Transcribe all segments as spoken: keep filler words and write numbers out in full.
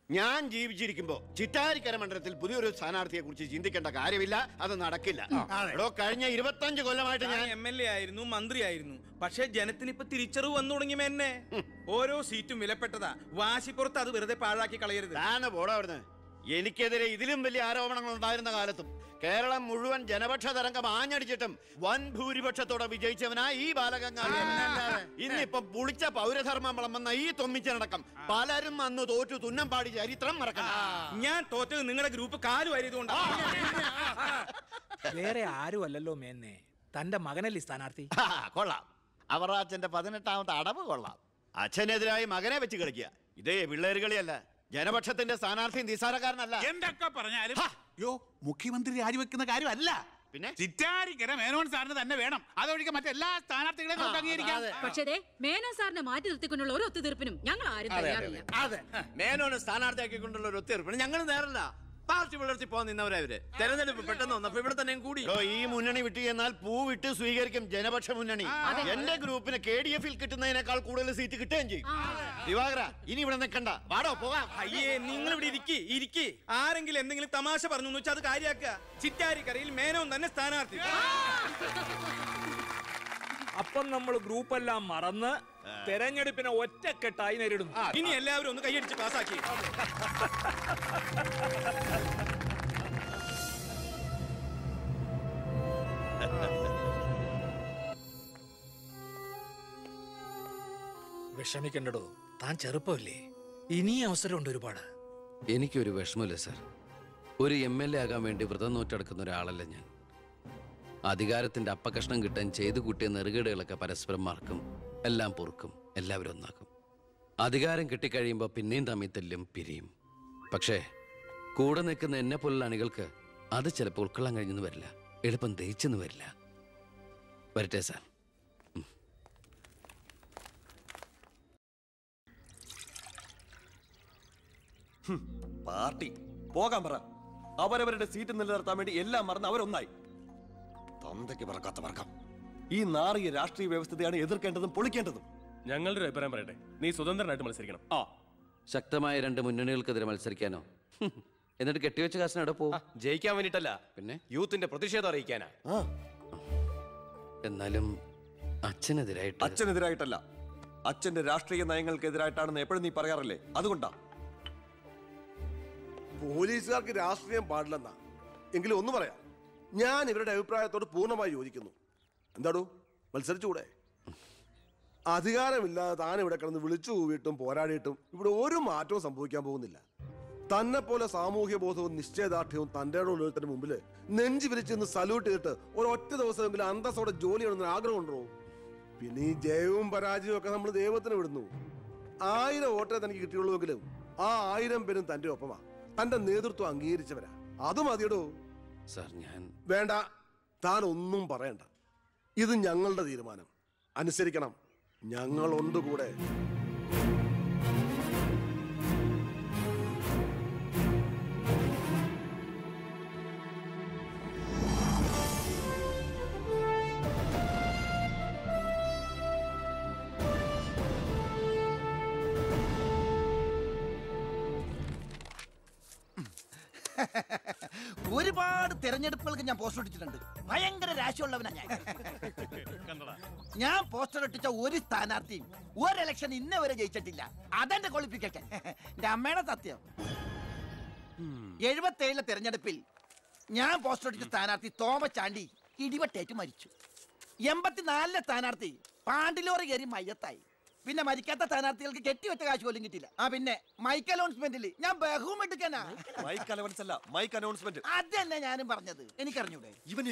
ഞാൻ ജീവിച്ചിരിക്കുമ്പോ ചിറ്റാരിക്കര മണ്ഡലത്തിൽ പുതിയൊരു സ്ഥാനാർത്ഥിയെ കുറിച്ച് ചിന്തിക്കേണ്ട കാര്യമില്ല, അത് നടക്കില്ല. എടോ, കഴിഞ്ഞ ഇരുപത്തഞ്ച് കൊല്ലമായിട്ട് ഞാൻ എം എൽ എ ആയിരുന്നു, മന്ത്രിയായിരുന്നു. പക്ഷെ ജനത്തിന് ഇപ്പൊ തിരിച്ചറിവ് വന്നു തുടങ്ങി. എന്നെ ഓരോ സീറ്റും വിലപ്പെട്ടതാ. വാശിപ്പുറത്ത് അത് വെറുതെ പാഴാക്കി കളയരുത്. താനെ പോടാ അവിടുന്ന്. എനിക്കെതിരെ ഇതിലും വലിയ ആരോപണങ്ങൾ ഉണ്ടായിരുന്ന കാലത്തും കേരളം മുഴുവൻ ജനപക്ഷ തരംഗം ആഞ്ഞടിച്ചിട്ടും വൻ ഭൂരിപക്ഷത്തോടെ വിജയിച്ചവനാ ഈ ബാലഗംഗാധരൻ. ഇന്നിപ്പം പുളിച്ച പൗരധർമ്മം വിളമ്പുന്ന ഈ തൊമ്മിച്ചടക്കം പലരും അന്ന് തോറ്റു തുന്നം പാടി ചരിത്രം മറക്കണം. ഞാൻ തോറ്റത് നിങ്ങളുടെ ഗ്രൂപ്പ് കാലു വാരിയതുകൊണ്ടാണ്. വേറെ ആരും അല്ലല്ലോ മേന്നെ, തന്റെ മകനല്ലേ സ്ഥാനാർത്ഥി. കൊള്ളാം, അവറാച്ചന്റെ പതിനെട്ടാമത്തെ അടവ് കൊള്ളാം. അച്ഛനെതിരായി മകനെ വെച്ച് കളിക്കുക. ഇതേ പിള്ളേര് കളിയല്ല. ജനപക്ഷത്തിന്റെ സ്ഥാനാർത്ഥി നിസ്സാരക്കാരനല്ല. എന്തൊക്കെ പറഞ്ഞാലും യോ മുഖ്യമന്ത്രി രാജിവെക്കുന്ന കാര്യമല്ല. പിന്നെ ചിറ്റാരിക്കര മേനോൻ സാറിന് തന്നെ വേണം. അതൊഴികെ മറ്റെല്ലാ സ്ഥാനാർത്ഥികളെയും നമുക്ക് അംഗീകരിക്കാം. പക്ഷേ മേനോൻ സാറിനെ മാറ്റി നിർത്തിക്കൊണ്ടുള്ള ഒരു ഒത്തുതീർപ്പിനും ഞങ്ങൾ ആരും തയ്യാറില്ല. അതെ, മേനോനെ സ്ഥാനാർത്ഥിയാക്കിക്കൊണ്ടുള്ള ഒരു ഒത്തുതീർപ്പിന് ഞങ്ങൾ നേരല്ല. പാർട്ടി വളർത്തി പോകാൻ നിന്നവരവര് തെരഞ്ഞെടുപ്പ് പെട്ടെന്ന് വന്നപ്പോ ഇവിടെ തന്നെ കൂടി. ഈ മുന്നണി വിട്ട് എന്നാൽ പൂ വിട്ട് സ്വീകരിക്കും ജനപക്ഷ മുന്നണി. എന്റെ ഗ്രൂപ്പിന് കെ ഡി എഫിൽ കിട്ടുന്നതിനേക്കാൾ കൂടുതൽ സീറ്റ് കിട്ടുകയും ചെയ്യും. ദിവാകര, ഇനി ഇവിടെ നിൽക്കണ്ട, വാടോ പോകാം. അയ്യേ, നിങ്ങൾ ഇവിടെ ഇരിക്കി ഇരിക്കി ആരെങ്കിലും എന്തെങ്കിലും തമാശ പറഞ്ഞു എന്ന് വെച്ചാൽ അത് കാര്യാക്കുക. ചിറ്റാരിക്കരയിൽ മേനോൻ തന്നെ സ്ഥാനാർത്ഥി. അപ്പം നമ്മൾ ഗ്രൂപ്പെല്ലാം മറന്ന് തെരഞ്ഞെടുപ്പിനെ ഒറ്റക്കെട്ടായി നേരിടുന്നു. ഇനി എല്ലാവരും ഒന്ന് കൈയടിച്ച് പാസാക്കി. വിഷമിക്കണ്ടോ, താൻ ചെറുപ്പമല്ലേ, ഇനി അവസരമുണ്ട് ഒരുപാട്. എനിക്കൊരു വിഷമമില്ല സാർ. ഒരു എം എൽ എ ആകാൻ വേണ്ടി വ്രതം നോറ്റെടുക്കുന്ന ഒരാളല്ല ഞാൻ. അധികാരത്തിന്റെ അപ്പകഷ്ണം കിട്ടാൻ ചെയ്തു കൂട്ടിയ നെറുകേടുകളൊക്കെ പരസ്പരം മറക്കും, എല്ലാം പൊറുക്കും, എല്ലാവരും ഒന്നാക്കും. അധികാരം കിട്ടിക്കഴിയുമ്പോൾ പിന്നെയും തമ്മിൽ തല്ലും, പിരിയും. പക്ഷേ കൂടെ നിൽക്കുന്ന എന്നെ പോലുള്ള അണികൾക്ക് അത് ചിലപ്പോൾ ഉൾക്കൊള്ളാൻ കഴിഞ്ഞെന്ന് വരില്ല, എളുപ്പം ദഹിച്ചെന്ന് വരില്ല. വരട്ടെ സാർ. പാർട്ടി പോകാൻ പറ. അവരവരുടെ സീറ്റ് നിലനിർത്താൻ വേണ്ടി എല്ലാം മറന്ന് അവരൊന്നായി. തന്തയ്ക്ക് പറക്കാത്ത പറക്കാം. ഈ നാറിയ രാഷ്ട്രീയ വ്യവസ്ഥതയാണ് എതിർക്കേണ്ടതും പൊളിക്കേണ്ടതും. ഞങ്ങളുടെ ഒരു അഭിപ്രായം പറയട്ടെ, നീ സ്വതന്ത്രനായിട്ട് മത്സരിക്കണം. ആ, ശക്തമായ രണ്ട് മുന്നണികൾക്കെതിരെ മത്സരിക്കാനോ? എന്നിട്ട് കെട്ടിവെച്ച കാശിന് അവിടെ പോകും. ജയിക്കാൻ വേണ്ടിട്ടല്ല, പിന്നെ യൂത്തിന്റെ പ്രതിഷേധം അറിയിക്കാനാ. എന്നാലും അച്ഛനെതിരായിട്ട്. അച്ഛനെതിരായിട്ടല്ല, അച്ഛന്റെ രാഷ്ട്രീയ നയങ്ങൾക്കെതിരായിട്ടാണെന്ന് എപ്പോഴും നീ പറയാറില്ലേ, അതുകൊണ്ടാ. പോലീസുകാർക്ക് രാഷ്ട്രീയം പാടില്ലെന്നാ. എങ്കിലും ഒന്ന് പറയാം, ഞാൻ ഇവരുടെ അഭിപ്രായത്തോട് പൂർണ്ണമായി യോജിക്കുന്നു. എന്താടോ, മത്സരിച്ചുകൂടെ? അധികാരമില്ലാതെ താൻ ഇവിടെ കിടന്ന് വിളിച്ചു കൂവിയിട്ടും പോരാടിയിട്ടും ഇവിടെ ഒരു മാറ്റവും സംഭവിക്കാൻ പോകുന്നില്ല. തന്നെ പോലെ സാമൂഹ്യ ബോധവും നിശ്ചയദാർഢ്യവും തൻ്റെ ഉള്ളവരുടെ മുമ്പിൽ നെഞ്ചു വിരിച്ചെന്ന് സല്യൂട്ട് ചെയ്തിട്ട് ഒരൊറ്റ ദിവസമെങ്കിലും അന്തസ്സോടെ ജോലി ചെയ്യണമെന്ന് ആഗ്രഹം ഉണ്ടോ? പിന്നെ ഈ ജയവും പരാജയവും ഒക്കെ നമ്മൾ ദൈവത്തിന് വിടുന്നു. ആയിരം വോട്ടേ തനിക്ക് കിട്ടിയുള്ളൂവെങ്കിലും ആ ആയിരം പേരും തൻ്റെ ഒപ്പമാ, തന്റെ നേതൃത്വം അംഗീകരിച്ചവരാ. അത് മതിയടോ. സാർ, ഞാൻ വേണ്ട, താൻ ഒന്നും പറയണ്ട. ഇത് ഞങ്ങളുടെ തീരുമാനം, അനുസരിക്കണം. ഞങ്ങളുണ്ട് കൂടെ. ഒരുപാട് തെരഞ്ഞെടുപ്പുകൾക്ക് ഞാൻ പോസ്റ്റർ ഒട്ടിച്ചിട്ടുണ്ട്. ഭയങ്കര രാശിയുള്ളവനാ ഞാൻ. ഞാൻ പോസ്റ്റർ ഒട്ടിച്ച ഒരു സ്ഥാനാർത്ഥിയും ഒരു ഇലക്ഷൻ ഇന്നേ വരെ ജയിച്ചിട്ടില്ല. അതെന്റെ ക്വാളിഫിക്കേഷൻ. എന്റെ അമ്മയുടെ സത്യം. എഴുപത്തേഴിലെ തെരഞ്ഞെടുപ്പിൽ ഞാൻ പോസ്റ്റർ ഒട്ടിച്ച സ്ഥാനാർത്ഥി തോമച്ചാണ്ടി ഇടിവെട്ടേറ്റ് മരിച്ചു. എൺപത്തിനാലിലെ സ്ഥാനാർത്ഥി പാണ്ടിലോറി കയറി മയ്യത്തായി. പിന്നെ മരിക്കാത്ത സ്ഥാനാർത്ഥികൾക്ക് കെട്ടിവെച്ച കാശ് പോലും കിട്ടില്ല. ആ പിന്നെ മൈക്ക് അനൗൺസ്മെന്റിൽ ഞാൻ ബഹുമെടുക്കാനാ. മൈക്ക് അനൗൺസ് അല്ല, മൈക്ക് അനൗൺസ്മെന്റ്. അത് തന്നെ ഞാനും പറഞ്ഞത്. എനിക്കറിഞ്ഞൂടെ? ഇവന്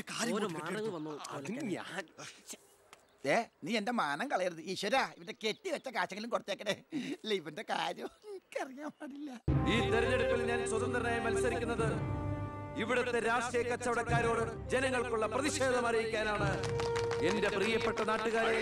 ഏ നീ എന്റെ മാനം കളയരുത് ഈശ്വര. ഇവന്റെ കെട്ടി വെച്ച കാശെങ്കിലും കൊടുത്തേക്കണേ. ഇല്ല, ഇവന്റെ കാര്യം എനിക്കറിയാൻ പാടില്ല. ഈ തെരഞ്ഞെടുപ്പിൽ ഞാൻ സ്വതന്ത്രനായി മത്സരിക്കുന്നത് ഇവിടുത്തെ രാഷ്ട്രീയ കച്ചവടക്കാരോട് ജനങ്ങൾക്കുള്ള പ്രതിഷേധം അറിയിക്കാനാണ്. എന്റെ പ്രിയപ്പെട്ട നാട്ടുകാരെ,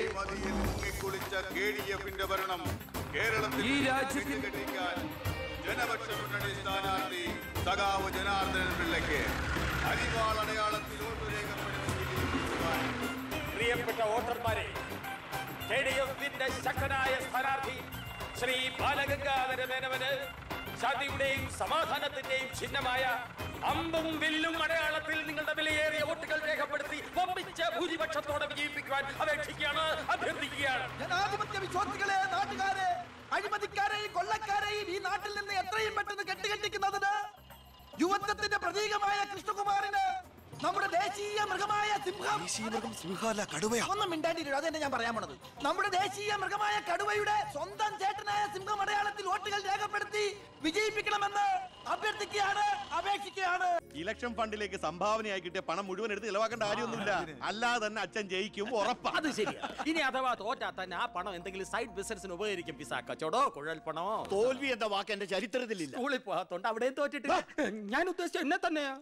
ഈ രാജ്യത്തിൽ ജനപക്ഷ മുന്നണി സ്ഥാനാർത്ഥി സഖാവ് ജനാർദ്ദനൻ പിള്ളയ്ക്ക് അരിവാൾ അടയാളത്തിൽ വോട്ട് രേഖപ്പെടുത്തിയിരിക്കുവാൻ പ്രിയപ്പെട്ട വോട്ടർമാരെ, കെ ഡി എഫിന്റെ ശക്തനായ സ്ഥാനാർത്ഥി ശ്രീ ബാലഗംഗാധര മേനോന് ശാന്തിയുടെയും സമാധാനത്തിന്റെയും ചിഹ്നമായ അമ്പും വില്ലും അടയാളത്തിൽ നിങ്ങളുടെ വിലയേറിയ വോട്ടുകൾ രേഖപ്പെടുത്തി വമ്പിച്ച ഭൂരിപക്ഷത്തോടെ വിജയിപ്പിക്കുവാൻ അപേക്ഷിക്കുകയാണ്, അഭ്യർത്ഥിക്കുകയാണ്. ജനാധിപത്യ വിശ്വാസികളെ, നാട്ടുകാരെ, അഴിമതിക്കാരെയും കൊള്ളക്കാരെയും ഈ നാട്ടിൽ നിന്ന് എത്രയും പെട്ടെന്ന് കെട്ടുകെട്ടിക്കുന്നതിന് യുവത്വത്തിന്റെ പ്രതീകമായ കൃഷ്ണകുമാറിന് നമ്മുടെ ദേശീയ മൃഗമായ സിംഹം ഒന്നും മിണ്ടാണ്ടിരിക്കും. അത് തന്നെ ഞാൻ പറയാൻ പോണത്. നമ്മുടെ ദേശീയ മൃഗമായ കടുവയുടെ സ്വന്തം ചേട്ടനായ സിംഹം അടയാളത്തിൽ വോട്ടുകൾ രേഖപ്പെടുത്തി വിജയിപ്പിക്കണമെന്ന് അഭ്യർത്ഥിക്കുകയാണ്, അപേക്ഷിക്കുകയാണ്. ഇലക്ഷൻ ഫണ്ടിലേക്ക് സംഭാവനയായി കിട്ടിയ പണം മുഴുവൻ എടുത്ത് ചെലവാക്കേണ്ട കാര്യമൊന്നുമില്ല. അല്ലാതെ തന്നെ അച്ഛൻ ജയിക്കും, ഉറപ്പാ. അത് ശരിയാ. ഇനി അഥവാ തോറ്റാ തന്നെ ആ പണം എന്തെങ്കിലും സൈഡ് ബിസിനസിന് ഉപകരിക്കും. പിസ കച്ചവടോ കുഴൽപ്പണോ. തോൽവി എന്ന വാക്ക് എന്റെ ചരിത്രത്തിലില്ല. സ്കൂളിൽ പോകാത്തോണ്ട് അവിടെയും തോറ്റിട്ടില്ല. ഞാൻ ഉദ്ദേശിച്ച എന്നെ തന്നെയാ.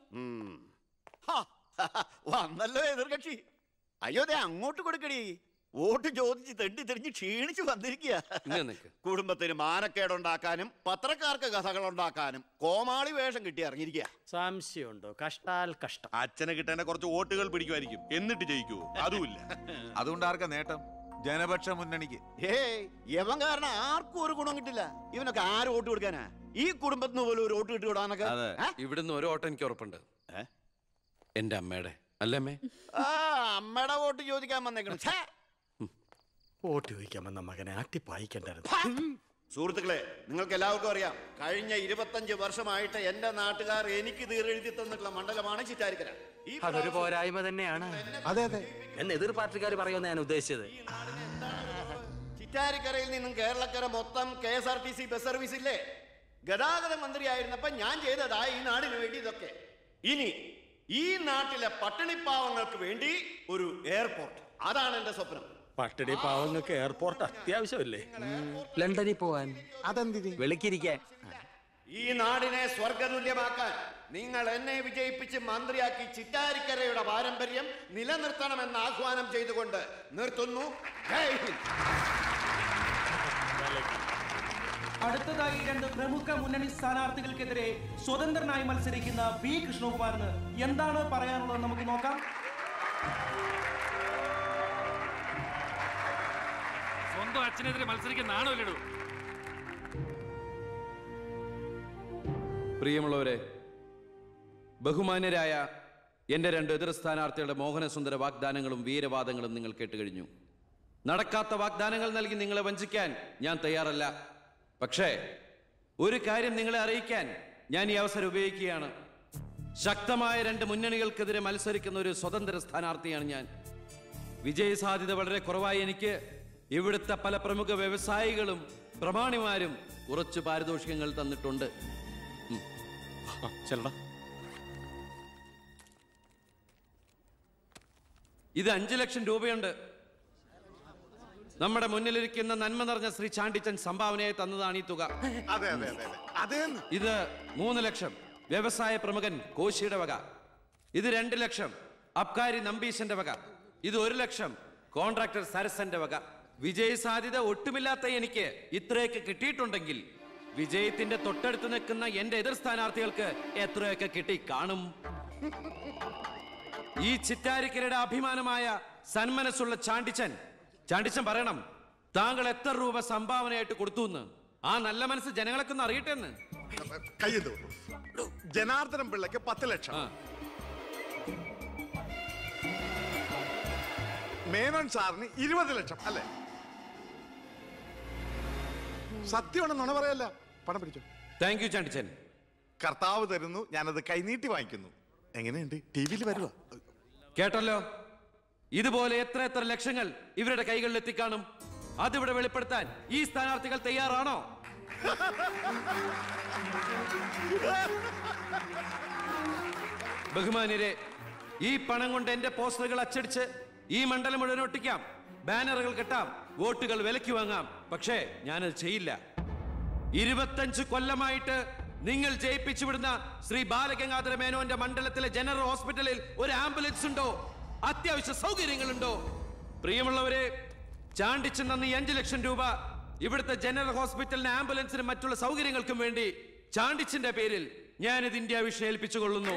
വന്നല്ലോ എതിർകക്ഷി. അയ്യോ ദേ അങ്ങോട്ട് കൊടുക്കടി. വോട്ട് ചോദിച്ച് തെണ്ടി തെരിഞ്ഞ് ക്ഷീണിച്ചു വന്നിരിക്കുക. കുടുംബത്തിന് മാനക്കേടുണ്ടാക്കാനും പത്രക്കാർക്ക് കഥകൾ ഉണ്ടാക്കാനും കോമാളി വേഷം കിട്ടി ഇറങ്ങിയിരിക്കുക. സംശയമുണ്ടോ? കഷ്ടാൽ കഷ്ടം. അച്ഛനെ കിട്ടേണ്ട കുറച്ച് വോട്ടുകൾ പിടിക്കുമായിരിക്കും, എന്നിട്ട് ജയിക്കുവോ? അതുമില്ല. അതുകൊണ്ട് ആർക്കാ നേട്ടം? ജനപക്ഷ മുന്നണിക്ക്. ഏയ് യവൻ കാരണം ആർക്കും ഒരു ഗുണം കിട്ടില്ല. ഇവനൊക്കെ ആര് വോട്ട് കൊടുക്കാനാ? ഈ കുടുംബത്തിന് പോലും ഒരു വോട്ട് കിട്ടിവിടാനൊക്കെ. ഇവിടുന്ന് ഒരു വോട്ട് എനിക്ക് ഉറപ്പുണ്ട്. എന്റെ അമ്മയുടെ അല്ലമ്മേ. ആ അമ്മയുടെ വോട്ട് ചോദിക്കാൻ വന്നേക്കണം. വോട്ട് ചോദിക്കാൻ വന്ന മകനെ ആട്ടിപ്പായിക്കണ്ടായിരുന്നു. സുഹൃത്തുക്കളെ, നിങ്ങൾക്ക് എല്ലാവർക്കും അറിയാം, കഴിഞ്ഞ ഇരുപത്തഞ്ച് വർഷമായിട്ട് എന്റെ നാട്ടുകാർ എനിക്ക് തീരെഴുതി തന്നിട്ടുള്ള മണ്ഡലമാണ് ചിറ്റാരിക്കര. അതൊരു പോരായ്മ തന്നെയാണ്. അതെ അതെ എന്ന് എതിർ പാർട്ടിക്കാർ പറയുമെന്ന് ഞാൻ ഉദ്ദേശിച്ചത്. ചിറ്റാരിക്കരയിൽ നിന്നും കേരളക്കര മൊത്തം K S R T C bus service ഇല്ലേ? ഗതാഗത മന്ത്രിയായിരുന്നപ്പോ ഞാൻ ചെയ്തതാ ഈ നാടിന് വേണ്ടി ഇതൊക്കെ. ഇനി ഈ നാട്ടിലെ പട്ടിണിപ്പാവങ്ങൾക്ക് വേണ്ടി ഒരു എയർപോർട്ട്, അതാണ് എന്റെ സ്വപ്നം. പട്ടിണി പാവങ്ങൾക്ക് എയർപോർട്ട് അത്യാവശ്യമല്ലേ? ലണ്ടനിൽ പോവാൻ. അതെന്തിന്? വെളുക്കിരിക്കാൻ. ഈ നാടിനെ സ്വർഗതുല്യമാക്കാൻ നിങ്ങൾ എന്നെ വിജയിപ്പിച്ച് മന്ത്രിയാക്കി ചിറ്റാരിക്കരയുടെ പാരമ്പര്യം നിലനിർത്തണമെന്ന് ആഹ്വാനം ചെയ്തുകൊണ്ട് നിർത്തുന്നു. ജയ് ഹിന്ദ്. അടുത്തതായി രണ്ട് പ്രമുഖ മുന്നണി സ്ഥാനാർത്ഥികൾക്കെതിരെ സ്വതന്ത്രനായി മത്സരിക്കുന്ന ബി കൃഷ്ണകുമാറിന് എന്താണ് പറയാനുള്ളത് നമുക്ക് നോക്കാം. സ്വന്തം അച്ഛനെതിരെ മത്സരിക്കുന്നതാണോ ഇല്ലടോ? പ്രിയമുള്ളവരെ, ബഹുമാന്യരായ എൻ്റെ രണ്ട് എതിർ സ്ഥാനാർത്ഥികളുടെ മോഹനസുന്ദര വാഗ്ദാനങ്ങളും വീരവാദങ്ങളും നിങ്ങൾ കേട്ടുകഴിഞ്ഞു. നടക്കാത്ത വാഗ്ദാനങ്ങൾ നൽകി നിങ്ങളെ വഞ്ചിക്കാൻ ഞാൻ തയ്യാറല്ല. പക്ഷേ ഒരു കാര്യം നിങ്ങളെ അറിയിക്കാൻ ഞാൻ ഈ അവസരം ഉപയോഗിക്കുകയാണ്. ശക്തമായ രണ്ട് മുന്നണികൾക്കെതിരെ മത്സരിക്കുന്ന ഒരു സ്വതന്ത്ര സ്ഥാനാർത്ഥിയാണ് ഞാൻ. വിജയ സാധ്യത വളരെ കുറവായി എനിക്ക് ഇവിടുത്തെ പല പ്രമുഖ വ്യവസായികളും പ്രമാണിമാരും കുറച്ച് പാരിതോഷികങ്ങൾ തന്നിട്ടുണ്ട്. ഇത് അഞ്ചു ലക്ഷം രൂപയുണ്ട്. നമ്മുടെ മുന്നിലിരിക്കുന്ന നന്മ നിറഞ്ഞ ശ്രീ ചാണ്ടിച്ചൻ സംഭാവനയായി തന്നതാണ് ഈ തുക. ഇത് മൂന്ന് ലക്ഷം വ്യവസായ പ്രമുഖൻ കോശിയുടെ വക. ഇത് രണ്ട് ലക്ഷം അബ്കാരി നമ്പീശന്റെ വക. ഇത് ഒരു ലക്ഷം കോൺട്രാക്ടർ സരസന്റെ വക. വിജയ സാധ്യത ഒട്ടുമില്ലാത്ത എനിക്ക് ഇത്രയൊക്കെ കിട്ടിയിട്ടുണ്ടെങ്കിൽ വിജയത്തിന്റെ തൊട്ടടുത്ത് നിൽക്കുന്ന എന്റെ എതിർ സ്ഥാനാർത്ഥികൾക്ക് എത്രയൊക്കെ കിട്ടി കാണും. ഈ ചിറ്റാരിക്കരയുടെ അഭിമാനമായ സന്മനസ്സുള്ള ചാണ്ടിച്ചൻ ചാണ്ടിച്ചൻ പറയണം, താങ്കൾ എത്ര രൂപ സംഭാവനയായിട്ട് കൊടുത്തു എന്ന്. ആ നല്ല മനസ്സ് ജനങ്ങളൊക്കെ ഒന്ന് അറിയട്ടെ എന്ന്. ജനാർദ്ദനം പിള്ളയ്ക്ക് പത്ത് ലക്ഷം, മേനോൻ സാറിന് ഇരുപത് ലക്ഷം അല്ലേ? സത്യമാണെന്നാണ് പറയല്ല. പണം പിടിച്ചു. താങ്ക് യു ചാണ്ടിച്ചൻ. കർത്താവ് തരുന്നു, ഞാനത് കൈനീട്ടി വാങ്ങിക്കുന്നു. എങ്ങനെയുണ്ട്? ടി വിയിൽ വരുവാ. കേട്ടല്ലോ, ഇതുപോലെ എത്ര എത്ര ലക്ഷങ്ങൾ ഇവരുടെ കൈകളിൽ എത്തിക്കാണും. അതിവിടെ വെളിപ്പെടുത്താൻ ഈ സ്ഥാനാർത്ഥികൾ തയ്യാറാണോ? ബഹുമാന്യരെ, ഈ പണം കൊണ്ട് എന്റെ പോസ്റ്ററുകൾ അച്ചടിച്ച് ഈ മണ്ഡലം മുഴുവൻ ഒട്ടിക്കാം, ബാനറുകൾ കെട്ടാം, വോട്ടുകൾ വിലയ്ക്ക് വാങ്ങാം. പക്ഷേ ഞാനത് ചെയ്യില്ല. ഇരുപത്തഞ്ച് കൊല്ലമായിട്ട് നിങ്ങൾ ജയിപ്പിച്ചു വിടുന്ന ശ്രീ ബാലഗംഗാധര മേനോന്റെ മണ്ഡലത്തിലെ ജനറൽ ഹോസ്പിറ്റലിൽ ഒരു ആംബുലൻസ് ഉണ്ടോ? അത്യാവശ്യ സൗകര്യങ്ങളുണ്ടോ? പ്രിയമുള്ളവരെ, ചാണ്ടിച്ചൻ നന്ദി അഞ്ചു ലക്ഷം രൂപ ഇവിടുത്തെ ജനറൽ ഹോസ്പിറ്റലിന് ആംബുലൻസിനും മറ്റുള്ള സൗകര്യങ്ങൾക്കും വേണ്ടി ചാണ്ടിച്ചന്റെ പേരിൽ ഞാനിത് ഇന്ത്യ വിഷയം ഏൽപ്പിച്ചുകൊള്ളുന്നു.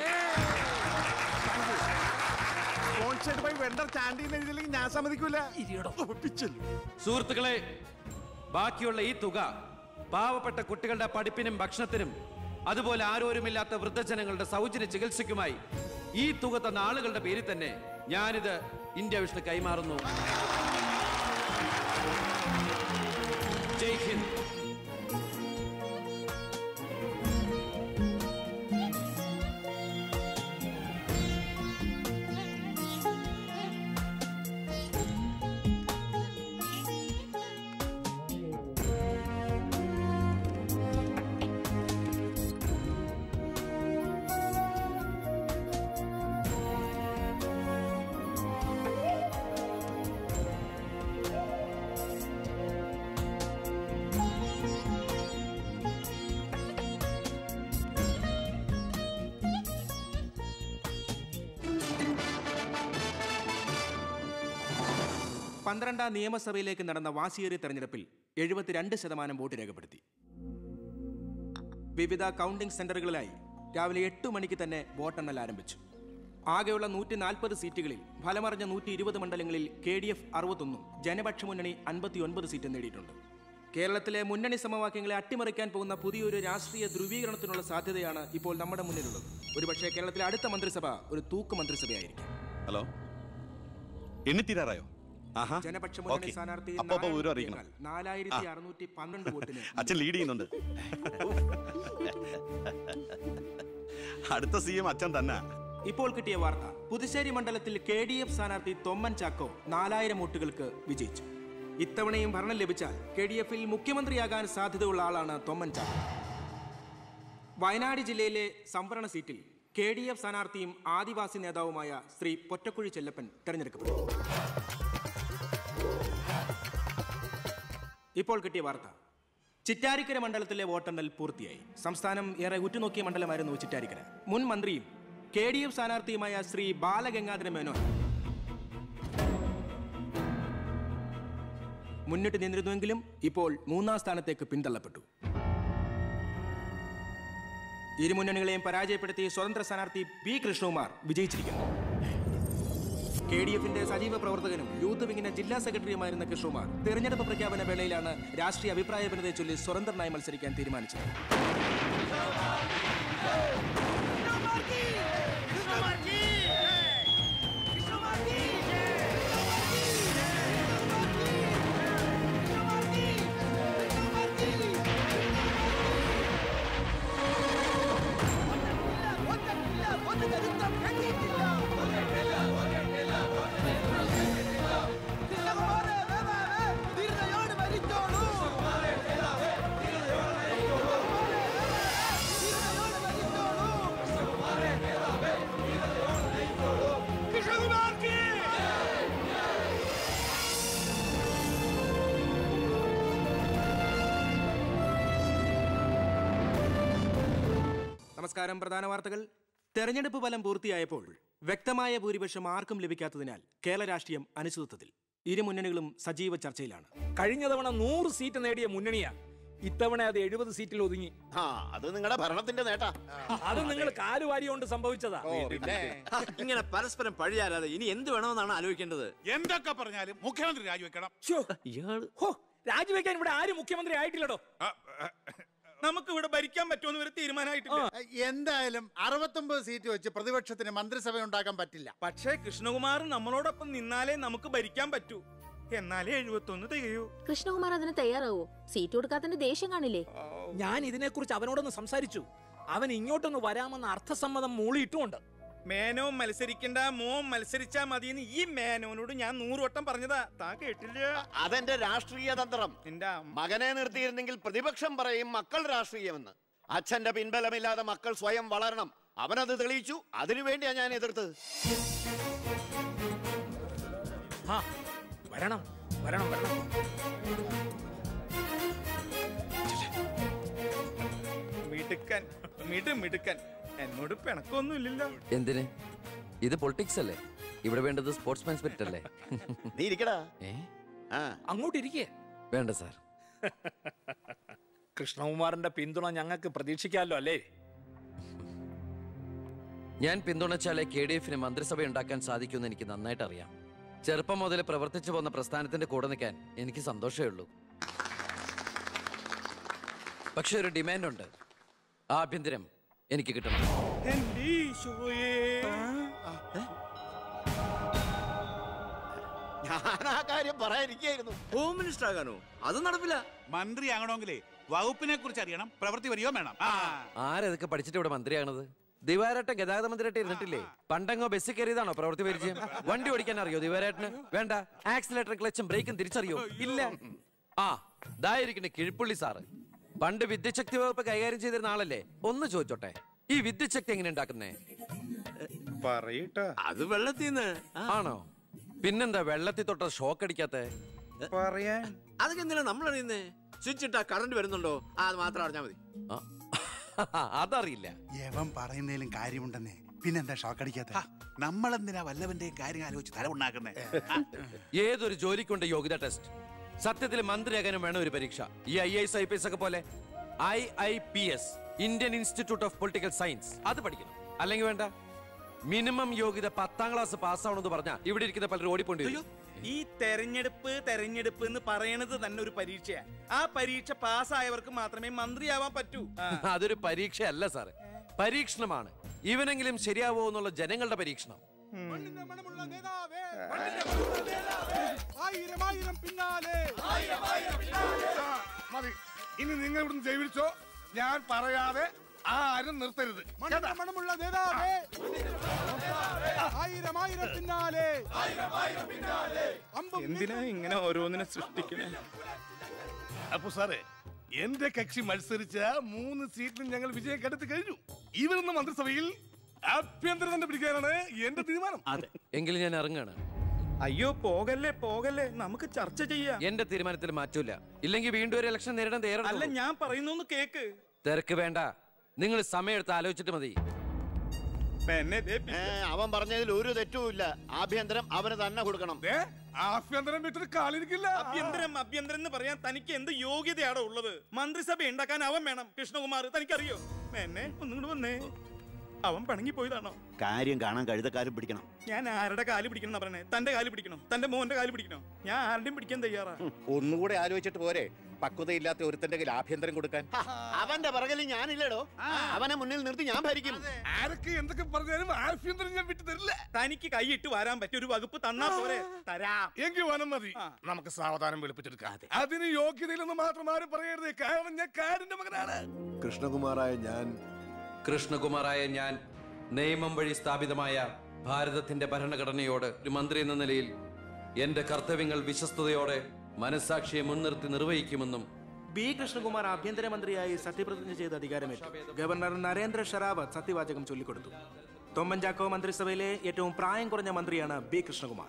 ഞാൻ സമ്മതിക്കൂല. സുഹൃത്തുക്കളെ, ബാക്കിയുള്ള ഈ തുക പാവപ്പെട്ട കുട്ടികളുടെ പഠിപ്പിനും ഭക്ഷണത്തിനും അതുപോലെ ആരോരുമില്ലാത്ത വൃദ്ധജനങ്ങളുടെ സൗജന്യ ചികിത്സയ്ക്കുമായി ഈ തുക തന്ന ആളുകളുടെ പേരിൽ തന്നെ ഞാനിത് ഇന്ത്യ വിഷ്ണു കൈമാറുന്നു. ജയ് ഹിന്ദ്. പന്ത്രണ്ടാം നിയമസഭയിലേക്ക് നടന്ന വാശിയേറിയ തെരഞ്ഞെടുപ്പിൽ എഴുപത്തിരണ്ട് ശതമാനം വോട്ട് രേഖപ്പെടുത്തി. വിവിധ കൗണ്ടിംഗ് സെന്ററുകളിലായി രാവിലെ എട്ട് മണിക്ക് തന്നെ വോട്ടെണ്ണൽ ആരംഭിച്ചു. ആകെയുള്ള നൂറ്റി നാൽപ്പത് സീറ്റുകളിൽ ഫലമറിഞ്ഞ നൂറ്റി ഇരുപത് മണ്ഡലങ്ങളിൽ കെ ഡി എഫ് അറുപത്തൊന്നും ജനപക്ഷ മുന്നണി അൻപത്തി ഒൻപത് സീറ്റും നേടിയിട്ടുണ്ട്. കേരളത്തിലെ മുന്നണി സമവാക്യങ്ങളെ അട്ടിമറിക്കാൻ പോകുന്ന പുതിയൊരു രാഷ്ട്രീയ ധ്രുവീകരണത്തിനുള്ള സാധ്യതയാണ് ഇപ്പോൾ നമ്മുടെ മുന്നിലുള്ളത്. ഒരുപക്ഷെ കേരളത്തിലെ അടുത്ത മന്ത്രിസഭ ഒരു തൂക്ക് മന്ത്രിസഭയായിരിക്കും. ഹലോ, എണ്ണിത്തീരാറായോ? ജനപക്ഷ മുന്നണി സ്ഥാനാർത്ഥി നാലായിരത്തി അറുന്നൂറ്റി പന്ത്രണ്ട് വോട്ടിന് അച്ഛൻ ലീഡ് ചെയ്യുന്നുണ്ട്. അടുത്ത സി എം അച്ഛൻ തന്നെ. ഇപ്പോൾ കിട്ടിയ വാർത്ത, പുതുശ്ശേരി മണ്ഡലത്തിൽ കെ ഡി എഫ് സ്ഥാനാർത്ഥി തൊമ്മൻ ചാക്കോ നാലായിരം വോട്ടുകൾക്ക് വിജയിച്ചു. ഇത്തവണയും ഭരണം ലഭിച്ചാൽ കെ ഡി എഫിൽ മുഖ്യമന്ത്രിയാകാൻ സാധ്യതയുള്ള ആളാണ് തൊമ്മൻ ചാക്കോ. വയനാട് ജില്ലയിലെ സംവരണ സീറ്റിൽ കെ ഡി എഫ് സ്ഥാനാർത്ഥിയും ആദിവാസി നേതാവുമായ ശ്രീ പൊറ്റക്കുഴി ചെല്ലപ്പൻ തെരഞ്ഞെടുക്കപ്പെട്ടു. ഇപ്പോൾ കിട്ടിയ വാർത്ത, ചിറ്റാരിക്കര മണ്ഡലത്തിലെ വോട്ടെണ്ണൽ പൂർത്തിയായി. സംസ്ഥാനം ഏറെ ഉറ്റുനോക്കിയ മണ്ഡലമായിരുന്നു ചിറ്റാരിക്കര. മുൻ മന്ത്രിയും കെ ഡി എഫ് സ്ഥാനാർത്ഥിയുമായ ശ്രീ ബാലഗംഗാധര മേനോൻ മുന്നിട്ട് നിന്നിരുന്നുവെങ്കിലും ഇപ്പോൾ മൂന്നാം സ്ഥാനത്തേക്ക് പിന്തള്ളപ്പെട്ടു. ഇരു മുന്നണികളെയും പരാജയപ്പെടുത്തി സ്വതന്ത്ര സ്ഥാനാർത്ഥി പി കൃഷ്ണകുമാർ വിജയിച്ചിരിക്കുന്നു. കെ ഡി എഫിന്റെ സജീവ പ്രവർത്തകനും യൂത്ത് വിങ്ങിന്റെ ജില്ലാ സെക്രട്ടറിയുമായിരുന്ന കൃഷ്ണകുമാർ തെരഞ്ഞെടുപ്പ് പ്രഖ്യാപന വേളയിലാണ് രാഷ്ട്രീയ അഭിപ്രായ ഭിന്നതയെ ചൊല്ലി സ്വതന്ത്രനായി മത്സരിക്കാൻ തീരുമാനിച്ചത്. നമസ്കാരം. പ്രധാന വാർത്തകൾ. തെരഞ്ഞെടുപ്പ് ഫലം പൂർത്തിയായപ്പോൾ വ്യക്തമായ ഭൂരിപക്ഷം ആർക്കും ലഭിക്കാത്തതിനാൽ കേരള രാഷ്ട്രീയം അനിശ്ചിതത്വത്തിൽ. ഇരു മുന്നണികളും സജീവ ചർച്ചയിലാണ്. കഴിഞ്ഞ തവണ നൂറ് സീറ്റ് നേടിയ മുന്നണിയാ ഇത്തവണ അത് എഴുപത് സീറ്റിൽ ഒതുങ്ങി. അത് നിങ്ങളുടെ ഭരണത്തിന്റെ നേട്ടാ. അത് നിങ്ങൾ കാലുവാരി കൊണ്ട് സംഭവിച്ചതാ. ഇങ്ങനെ പരസ്പരം പഴിയാരാതെ ഇനി എന്ത് വേണമെന്നാണ് ആലോചിക്കേണ്ടത്. എന്തൊക്കെ പറഞ്ഞാലും മുഖ്യമന്ത്രി രാജിവെക്കണം. രാജിവെക്കാൻ ഇവിടെ ആരും മുഖ്യമന്ത്രി ആയിട്ടില്ലടോ. നമുക്ക് ഇവിടെ ഭരിക്കാൻ പറ്റുമെന്ന് വരെ തീരുമാനമായിട്ടില്ല. എന്തായാലും അറുപത്തൊമ്പത് സീറ്റ് വെച്ച് പ്രതിപക്ഷത്തിന് മന്ത്രിസഭ ഉണ്ടാക്കാൻ പറ്റില്ല. പക്ഷേ കൃഷ്ണകുമാർ നമ്മളോടൊപ്പം നിന്നാലേ നമുക്ക് ഭരിക്കാൻ പറ്റൂ. എന്നാലേ എഴുപത്തൊന്ന് തികയൂ. കൃഷ്ണകുമാർ അതിന് തയ്യാറാവോ? സീറ്റ് കൊടുക്കാത്തതിന്റെ ദേഷ്യം കാണില്ലേ? ഞാൻ ഇതിനെ കുറിച്ച് അവനോടൊന്ന് സംസാരിച്ചു. അവൻ ഇങ്ങോട്ടൊന്ന് വരാമെന്ന് അർത്ഥസമ്മതം മൂളിയിട്ടുമുണ്ട്. മേനോ മത്സരിക്കണ്ട, മോൻ മത്സരിച്ചാ മതിയെന്ന് ഈ മേനോനോട് ഞാൻ നൂറ് വട്ടം പറഞ്ഞതാ. താ കേട്ടില്ല. അതെന്റെ രാഷ്ട്രീയ തന്ത്രം. മകനെ നിർത്തിയിരുന്നെങ്കിൽ പ്രതിപക്ഷം പറയും മക്കൾ രാഷ്ട്രീയമെന്ന്. അച്ഛന്റെ പിൻബലമില്ലാതെ മക്കൾ സ്വയം വളരണം. അവനത് തെളിയിച്ചു. അതിനുവേണ്ടിയാ ഞാൻ എതിർത്തത്. വരണം വരണം വരണം. മിടുക്കൻ മിടു മിടുക്കൻ. എന്നോട് പിണക്കൊന്നും ഇല്ലല്ലോ. എന്തിന്? ഇത് പൊളിറ്റിക്സ് അല്ലേ? ഇവിടെ വേണ്ടത് സ്പോർട്സ്മാൻ സ്പിരിറ്റ് അല്ലേ? നീ ഇരിക്കടാ. അങ്ങോട്ട് ഇരിക്കേ. വേണ്ട സാർ. കൃഷ്ണകുമാറിന്റെ പിന്തുണ ഞങ്ങൾക്ക് പ്രതീക്ഷിക്കാമല്ലോ അല്ലേ? ഞാൻ പിന്തുണച്ചാലേ കെ ഡി എഫിന് മന്ത്രിസഭ ഉണ്ടാക്കാൻ സാധിക്കുമെന്ന് എനിക്ക് നന്നായിട്ട് അറിയാം. ചെറുപ്പം മുതൽ പ്രവർത്തിച്ചു പോന്ന പ്രസ്ഥാനത്തിന്റെ കൂടെ നിൽക്കാൻ എനിക്ക് സന്തോഷമേ ഉള്ളൂ. പക്ഷെ ഒരു ഡിമാൻഡ് ഉണ്ട്. ആഭ്യന്തരം എനിക്ക് കിട്ടണം. ഞാൻ ആ കാര്യം പറയാനിരിക്കായിരുന്നു. Home minister ആകാനോ? അത് നടപ്പില്ല. മന്ത്രി ആകണമെങ്കിലേ വകുപ്പിനെ കുറിച്ച് അറിയണം, പ്രവൃത്തി വരികയോ വേണം. ആരതൊക്കെ പഠിച്ചിട്ട് ഇവിടെ മന്ത്രിയാണത്? ദിവാരേട്ടൻ ഗതാഗത മന്ത്രിയായിട്ട് ഇരുന്നിട്ടില്ലേ? പണ്ടങ്ങോ ബസ്സിൽ കയറിയതാണോ പ്രവൃത്തി പരിചയം? വണ്ടി ഓടിക്കാൻ അറിയോ ദിവാരേട്ടന്? വേണ്ട. ആക്സിലേറ്റർ ക്ലച്ചും ബ്രേക്കും തിരിച്ചറിയോ? ഇല്ല. ആ ഇതായിരിക്കണേ കിഴിപ്പുള്ളി സാറ്. പണ്ട് വിദ്യുച്ഛക്തി വകുപ്പ് കൈകാര്യം ചെയ്തിരുന്ന ആളല്ലേ? ഒന്ന് ചോദിച്ചോട്ടെ, ഈ വിദ്യുച്ഛക്തി എങ്ങനെ ഉണ്ടാക്കുന്നേ? പറയട്ടോ. അത് വെള്ളത്തിന്ന് ആണോ? പിന്നെന്താ വെള്ളത്തിൽ തൊട്ട ഷോക്ക് അടിക്കാത്ത? പറയാൻ അതൊക്കെ എന്തിനാ നമ്മൾ അറിയുന്നേ? സ്വിച്ച് ഇട്ടാ കറണ്ട് വരുന്നുണ്ടോ? അത് മാത്രം അറിഞ്ഞാ മതി. അതറിയില്ല. യവൻ പറയുന്നതിലും കാര്യമുണ്ടെന്നേ. പിന്നെന്താ ഷോക്ക് അടിക്കാത്ത? നമ്മളെന്തിനാ വല്ലവന്റെയും കാര്യം ആലോചിച്ച് തല ഉണ്ടാക്കുന്നേ? ഏതൊരു ജോലിക്കുണ്ട് യോഗ്യത ടെസ്റ്റ്. സത്യത്തിൽ മന്ത്രിയാകാനും വേണം ഒരു പരീക്ഷ. ഈ I S I P S ഒക്കെ പോലെ I I P S, Indian Institute of Political Science, അത് പഠിക്കണം. അല്ലെങ്കിൽ വേണ്ട. മിനിമം യോഗ്യത പത്താം ക്ലാസ് പാസ്സാവണമെന്ന് പറഞ്ഞാൽ ഇവിടെ ഇരിക്കുന്ന പലരും ഓടിപ്പോണ്ടി വരും. ഈ തെരഞ്ഞെടുപ്പ് തെരഞ്ഞെടുപ്പ് എന്ന് പറയണത് തന്നെ ഒരു പരീക്ഷയാണ്. ആ പരീക്ഷ പാസ്സായവർക്ക് മാത്രമേ മന്ത്രിയാവാൻ പറ്റൂ. അതൊരു പരീക്ഷയല്ല സാറേ, പരീക്ഷണമാണ്. ഇവനെങ്കിലും ശരിയാവോ എന്നുള്ള ജനങ്ങളുടെ പരീക്ഷണം. മതി, ഇനി നിങ്ങൾ ഇവിടുന്ന് ജൈവിച്ചോ. ഞാൻ പറയാതെ ആരും നിർത്തരുത്. മണമുള്ള നേതാവേ, ആയിരം ആയിരം പിന്നാലെ. എന്തിനാ ഇങ്ങനെ ഓരോന്നിനെ സൃഷ്ടിക്കണേ? അപ്പൊ സാറേ, എന്റെ കക്ഷി മത്സരിച്ച മൂന്ന് സീറ്റിലും ഞങ്ങൾ വിജയം കണ്ടെത്തി കഴിഞ്ഞു. ഇവരുന്ന മന്ത്രിസഭയിൽ ആഭ്യന്തരം തന്നെ പിടിക്കാനാണ് എന്റെ തീരുമാനം. അതെ, എങ്കിലും ഞാൻ ഇറങ്ങാണ്. അയ്യോ പോകല്ലേ പോകല്ലേ, നമുക്ക് ചർച്ച ചെയ്യാം. എന്റെ തീരുമാനത്തിൽ മാറ്റൂല. ഇല്ലെങ്കിൽ വീണ്ടും ഒരു ഇലക്ഷൻ നേരിടാൻ തയ്യാറാണ്. അല്ല, ഞാൻ പറയുന്നു കേക്ക്. തിരക്ക് വേണ്ട, നിങ്ങൾ സമയമെടുത്ത് ആലോചിച്ചിട്ട് മതി. അവൻ പറഞ്ഞതിൽ ഒരു തെറ്റുമില്ല. ആഭ്യന്തരം അവന് തന്നെ കൊടുക്കണം. ആഭ്യന്തരം വിട്ടിട്ട് കാലിരിക്കില്ല. അഭ്യന്തരം അഭ്യന്തരം എന്ന് പറയാൻ തനിക്ക് എന്ത് യോഗ്യതയാണോ ഉള്ളത്? മന്ത്രിസഭ ഉണ്ടാക്കാൻ അവൻ വേണം. കൃഷ്ണകുമാർ, തനിക്കറിയോ? എന്നെ ഒന്നും വന്നേ. അവൻ പണങ്ങി പോയതാണോ? കാര്യം കാണാൻ കഴുതക്കാരും പിടിക്കണം. ഞാൻ ആരുടെ കാല് പിടിക്കണം പറഞ്ഞേ? തന്റെ കാല് പിടിക്കണം, തന്റെ മോന്റെ കാല് പിടിക്കണോ? ഞാൻ ആരുടെയും പിടിക്കാൻ തയ്യാറാ. ഒന്നുകൂടെ ആലോചിച്ചിട്ട് പോരെ പക്വതയില്ലാത്ത ഒരുത്തന്റെ കയ്യിൽ ആഭ്യന്തരം കൊടുക്കാൻ. അവന്റെ പിറകിൽ ഞാനില്ലടോ. അവനെ മുന്നിൽ നിർത്തി ഞാൻ ഭരിക്കും. ആരൊക്കെ എന്തൊക്കെ പറഞ്ഞാലും ആഭ്യന്തരം ഞാൻ വിട്ടു തരില്ല. തനിക്ക് കൈയിട്ട് വരാൻ പറ്റിയ ഒരു വകുപ്പ് തന്നാ പോരെ? തരാം. എങ്കിൽ വനം മതി. നമുക്ക് സാവധാനം വെളുപ്പിച്ചെടുക്കാം. അതിന് യോഗ്യതയിലൊന്നും മാത്രം ആരും പറയരുത്. കാരണം ഞാൻ കാടിന്റെ മകനാണ്. കൃഷ്ണകുമാറായ ഞാൻ കൃഷ്ണകുമാറായ ഞാൻ നിയമം വഴി സ്ഥാപിതമായ ഭാരതത്തിന്റെ ഭരണഘടനയോട് ഒരു മന്ത്രി എന്ന നിലയിൽ എന്റെ കർത്തവ്യങ്ങൾ വിശ്വസ്തയോടെ മനസാക്ഷിയെ മുൻനിർത്തി നിർവഹിക്കുമെന്നും ബി കൃഷ്ണകുമാർ ആഭ്യന്തരമന്ത്രിയായി സത്യപ്രതിജ്ഞ ചെയ്ത് അധികാരമേറ്റു. ഗവർണർ നരേന്ദ്ര ഷെറാവത്ത് സത്യവാചകം ചൊല്ലിക്കൊടുത്തു. തൊമ്മൻചാക്കോ മന്ത്രിസഭയിലെ ഏറ്റവും പ്രായം കുറഞ്ഞ മന്ത്രിയാണ് ബി കൃഷ്ണകുമാർ.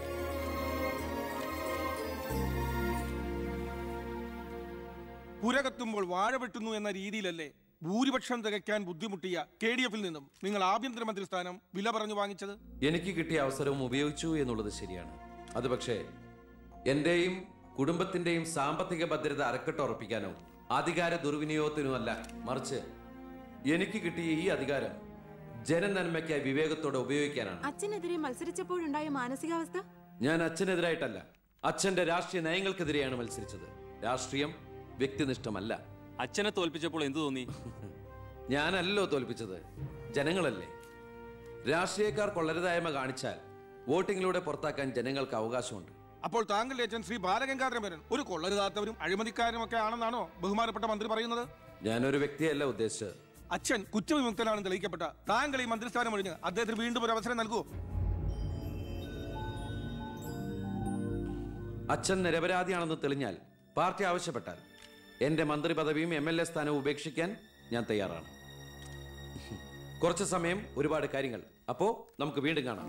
പുരകത്തുമ്പോൾ വാഴ വെട്ടുന്നു എന്ന രീതിയിലല്ലേ ഭൂരിപക്ഷം തികയ്ക്കാൻ ബുദ്ധിമുട്ടിയ കെ ഡി എഫിൽ നിന്നും നിങ്ങൾ ആഭ്യന്തരമന്ത്രി സ്ഥാനം വില പറഞ്ഞു വാങ്ങിച്ചത്? എനിക്ക് കിട്ടിയ അവസരവും ഉപയോഗിച്ചു എന്നുള്ളത് ശരിയാണ്. അത് പക്ഷേ എന്റെയും കുടുംബത്തിന്റെയും സാമ്പത്തിക ഭദ്രത അരക്കെട്ടുറപ്പിക്കാനോ അധികാര ദുർവിനിയോഗത്തിനുമല്ല, മറിച്ച് എനിക്ക് കിട്ടിയ ഈ അധികാരം ജനനന്മയ്ക്കായി വിവേകത്തോടെ ഉപയോഗിക്കാനാണ്. അച്ഛനെതിരെ മത്സരിച്ചപ്പോഴുണ്ടായ മാനസികാവസ്ഥ? ഞാൻ അച്ഛനെതിരായിട്ടല്ല, അച്ഛന്റെ രാഷ്ട്രീയ നയങ്ങൾക്കെതിരെയാണ് മത്സരിച്ചത്. രാഷ്ട്രീയം വ്യക്തിനിഷ്ഠമല്ല. അച്ഛനെ തോൽപ്പിച്ചപ്പോൾ എന്തു തോന്നി? ഞാനല്ലോ തോൽപ്പിച്ചത്, ജനങ്ങളല്ലേ. രാഷ്ട്രീയക്കാർ കൊള്ളരുതായ്മ കാണിച്ചാൽ വോട്ടിങ്ങിലൂടെ പുറത്താക്കാൻ ജനങ്ങൾക്ക് അവകാശമുണ്ട്. അപ്പോൾ താങ്കളുടെ അച്ഛൻ ശ്രീ ബാലഗംഗാധരൻ ഒരു കൊള്ളരുതാത്തവരും അഴിമതിക്കാരും ഒക്കെ ആണെന്നാണോ ബഹുമാനപ്പെട്ട മന്ത്രി പറയുന്നത്? ഞാനൊരു വ്യക്തിയല്ല ഉദ്ദേശിച്ചത്. അച്ഛൻ കുറ്റവിമുക്തനാണെന്ന് തെളിയിക്കപ്പെട്ട താങ്കൾ ഈ മന്ത്രിസ്ഥാനം ഒഴിഞ്ഞ് അദ്ദേഹത്തിന് വീണ്ടും ഒരു അവസരം നൽകുമോ? അച്ഛൻ നിരപരാധിയാണെന്ന് തെളിഞ്ഞാൽ പാർട്ടി ആവശ്യപ്പെട്ടാൽ എന്റെ മന്ത്രി പദവിയും എം എൽ എ സ്ഥാനവും ഉപേക്ഷിക്കാൻ ഞാൻ തയ്യാറാണ്. കുറച്ച് സമയം, ഒരുപാട് കാര്യങ്ങൾ. അപ്പോ നമുക്ക് വീണ്ടും കാണാം.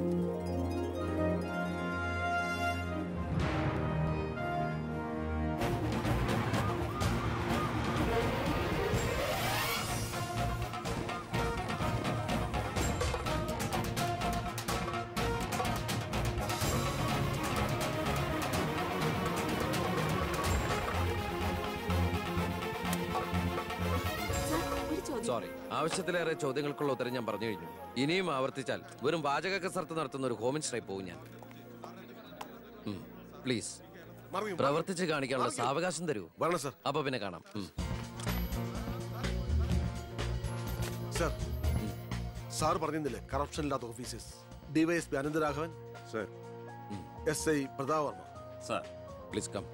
സോറി, ആവശ്യത്തിലേറെ ചോദ്യങ്ങൾക്കുള്ള ഉത്തരം ഞാൻ പറഞ്ഞു കഴിഞ്ഞു. ഇനിയും ആവർത്തിച്ചാൽ വെറും വാചക കസർത്ത് നടത്തുന്ന ഒരു ഹോം മിനിസ്റ്ററായി പോകും ഞാൻ. പ്ലീസ് പ്രവർത്തിച്ച് കാണിക്കാനുള്ള സാവകാശം തരൂ. അപ്പൊ പിന്നെ കാണാം. സർ സാർ പറഞ്ഞില്ലേ കറപ്ഷൻ ഇല്ലാത്ത officers DYSP Anantharaghavan sir S I Pratap Varma sir please come.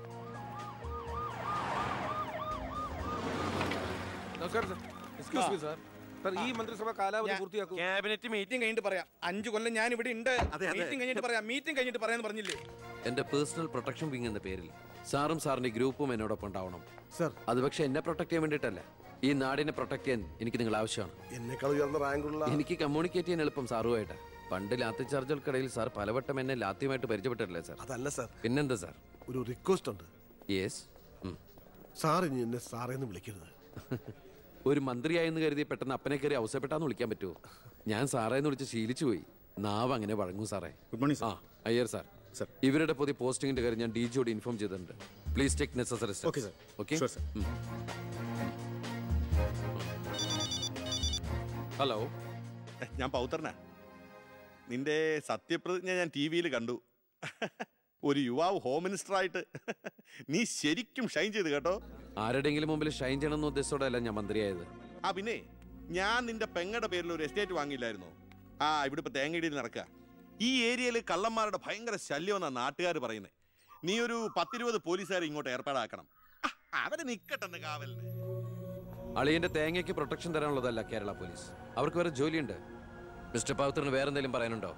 നമസ്കാരം sir. Excuse me sir. Sir ഈ മന്ത്രിസഭ കാലാവധി പൂർത്തിയാക്കൂ. ക്യാബിനറ്റ് മീറ്റിംഗ് കഴിഞ്ഞിട്ട് പറയാം. അഞ്ചു കൊല്ലം ഞാൻ ഇവിടെ ഉണ്ട്. മീറ്റിംഗ് കഴിഞ്ഞിട്ട് പറയാം. മീറ്റിംഗ് കഴിഞ്ഞിട്ട് പറയാന്ന് പറഞ്ഞില്ലേ? എന്റെ പേഴ്സണൽ പ്രൊട്ടക്ഷൻ വിങ് എന്ന പേരിൽ സാറും സാറിന്റെ ഗ്രൂപ്പും എന്നോടൊപ്പം ഉണ്ടാവണം സർ. അത് പക്ഷെ എന്നെ പ്രൊട്ടക്ട് ചെയ്യാൻ വേണ്ടിയിട്ടല്ല, ഈ നാടിനെ പ്രൊട്ടക്ട് ചെയ്യാൻ എനിക്ക് നിങ്ങൾ ആവശ്യമാണ്. എന്നെക്കാൾ ഉയർന്ന റാങ്കുള്ള എനിക്ക് കമ്മ്യൂണിക്കേറ്റ് ചെയ്യാൻ എളുപ്പം സാറുമായിട്ട്. പണ്ട് ലാത്തി ചാർജുകൾക്കിടയിൽ സാർ പലവട്ടം എന്നെ ലാത്തിയുമായിട്ട് പരിചയപ്പെട്ടിട്ടില്ലേ സാർ? അതല്ല സാർ. പിന്നെന്താ സാർ? ഒരു റിക്വസ്റ്റ് ഉണ്ട്. യെസ്. സാർ ഇനി എന്നെ സാറേന്ന് വിളിക്കരുത്. ഒരു മന്ത്രിയായെന്ന് കരുതി പെട്ടെന്ന് അപ്പനെ കയറി അവസരപ്പെട്ടാന്ന് വിളിക്കാൻ പറ്റുമോ? ഞാൻ സാറേന്ന് വിളിച്ച് ശീലിച്ചു പോയി. നാവ് അങ്ങനെ വഴങ്ങും സാറേ. ഗുഡ് മോർണിംഗ് ആ അയ്യർ സാർ. ഇവരുടെ പുതിയ പോസ്റ്റിംഗിന്റെ കാര്യം ഞാൻ ഡി ജിയോട് ഇൻഫോം ചെയ്തിട്ടുണ്ട്. Please take necessary steps. Okay sir. Okay sure sir. Hello, ഞാൻ പൗത്രനാ. നിന്റെ സത്യപ്രതിജ്ഞ ഞാൻ ടി വിയിൽ കണ്ടു. ഒരു യുവാവ് ഹോം മിനിസ്റ്റർ ആയിട്ട് നീ ശരിക്കും ഷൈൻ ചെയ്ത് കേട്ടോ. ആരുടെങ്കിലും മുമ്പിൽ ഷൈൻ ചെയ്യണമെന്ന ഉദ്ദേശത്തോടെയല്ല ഞാൻ മന്ത്രിയായത്. ആ പിന്നെ ഞാൻ നിന്റെ പെങ്ങടെ പേരിൽ ഒരു എസ്റ്റേറ്റ് വാങ്ങിയില്ലായിരുന്നോ? ആ ഇവിടെ ഇപ്പൊ തേങ്ങയിടിയിൽ നടക്കുക. ഈ ഏരിയയിൽ കള്ളന്മാരുടെ ഭയങ്കര ശല്യമെന്നാണ് നാട്ടുകാർ പറയുന്നത്. നീ ഒരു പത്തിരുപത് പോലീസുകാരെ ഇങ്ങോട്ട് ഏർപ്പാടാക്കണം. അവര് നിക്കട്ടെന്ന് കാവലിന്. അളിയന്റെ തേങ്ങയ്ക്ക് പ്രൊട്ടക്ഷൻ തരാനുള്ളതല്ല കേരള പോലീസ്. അവർക്ക് വേറെ ജോലിയുണ്ട്. മിസ്റ്റർ പൗത്രന് വേറെ എന്തെങ്കിലും പറയാനുണ്ടോ?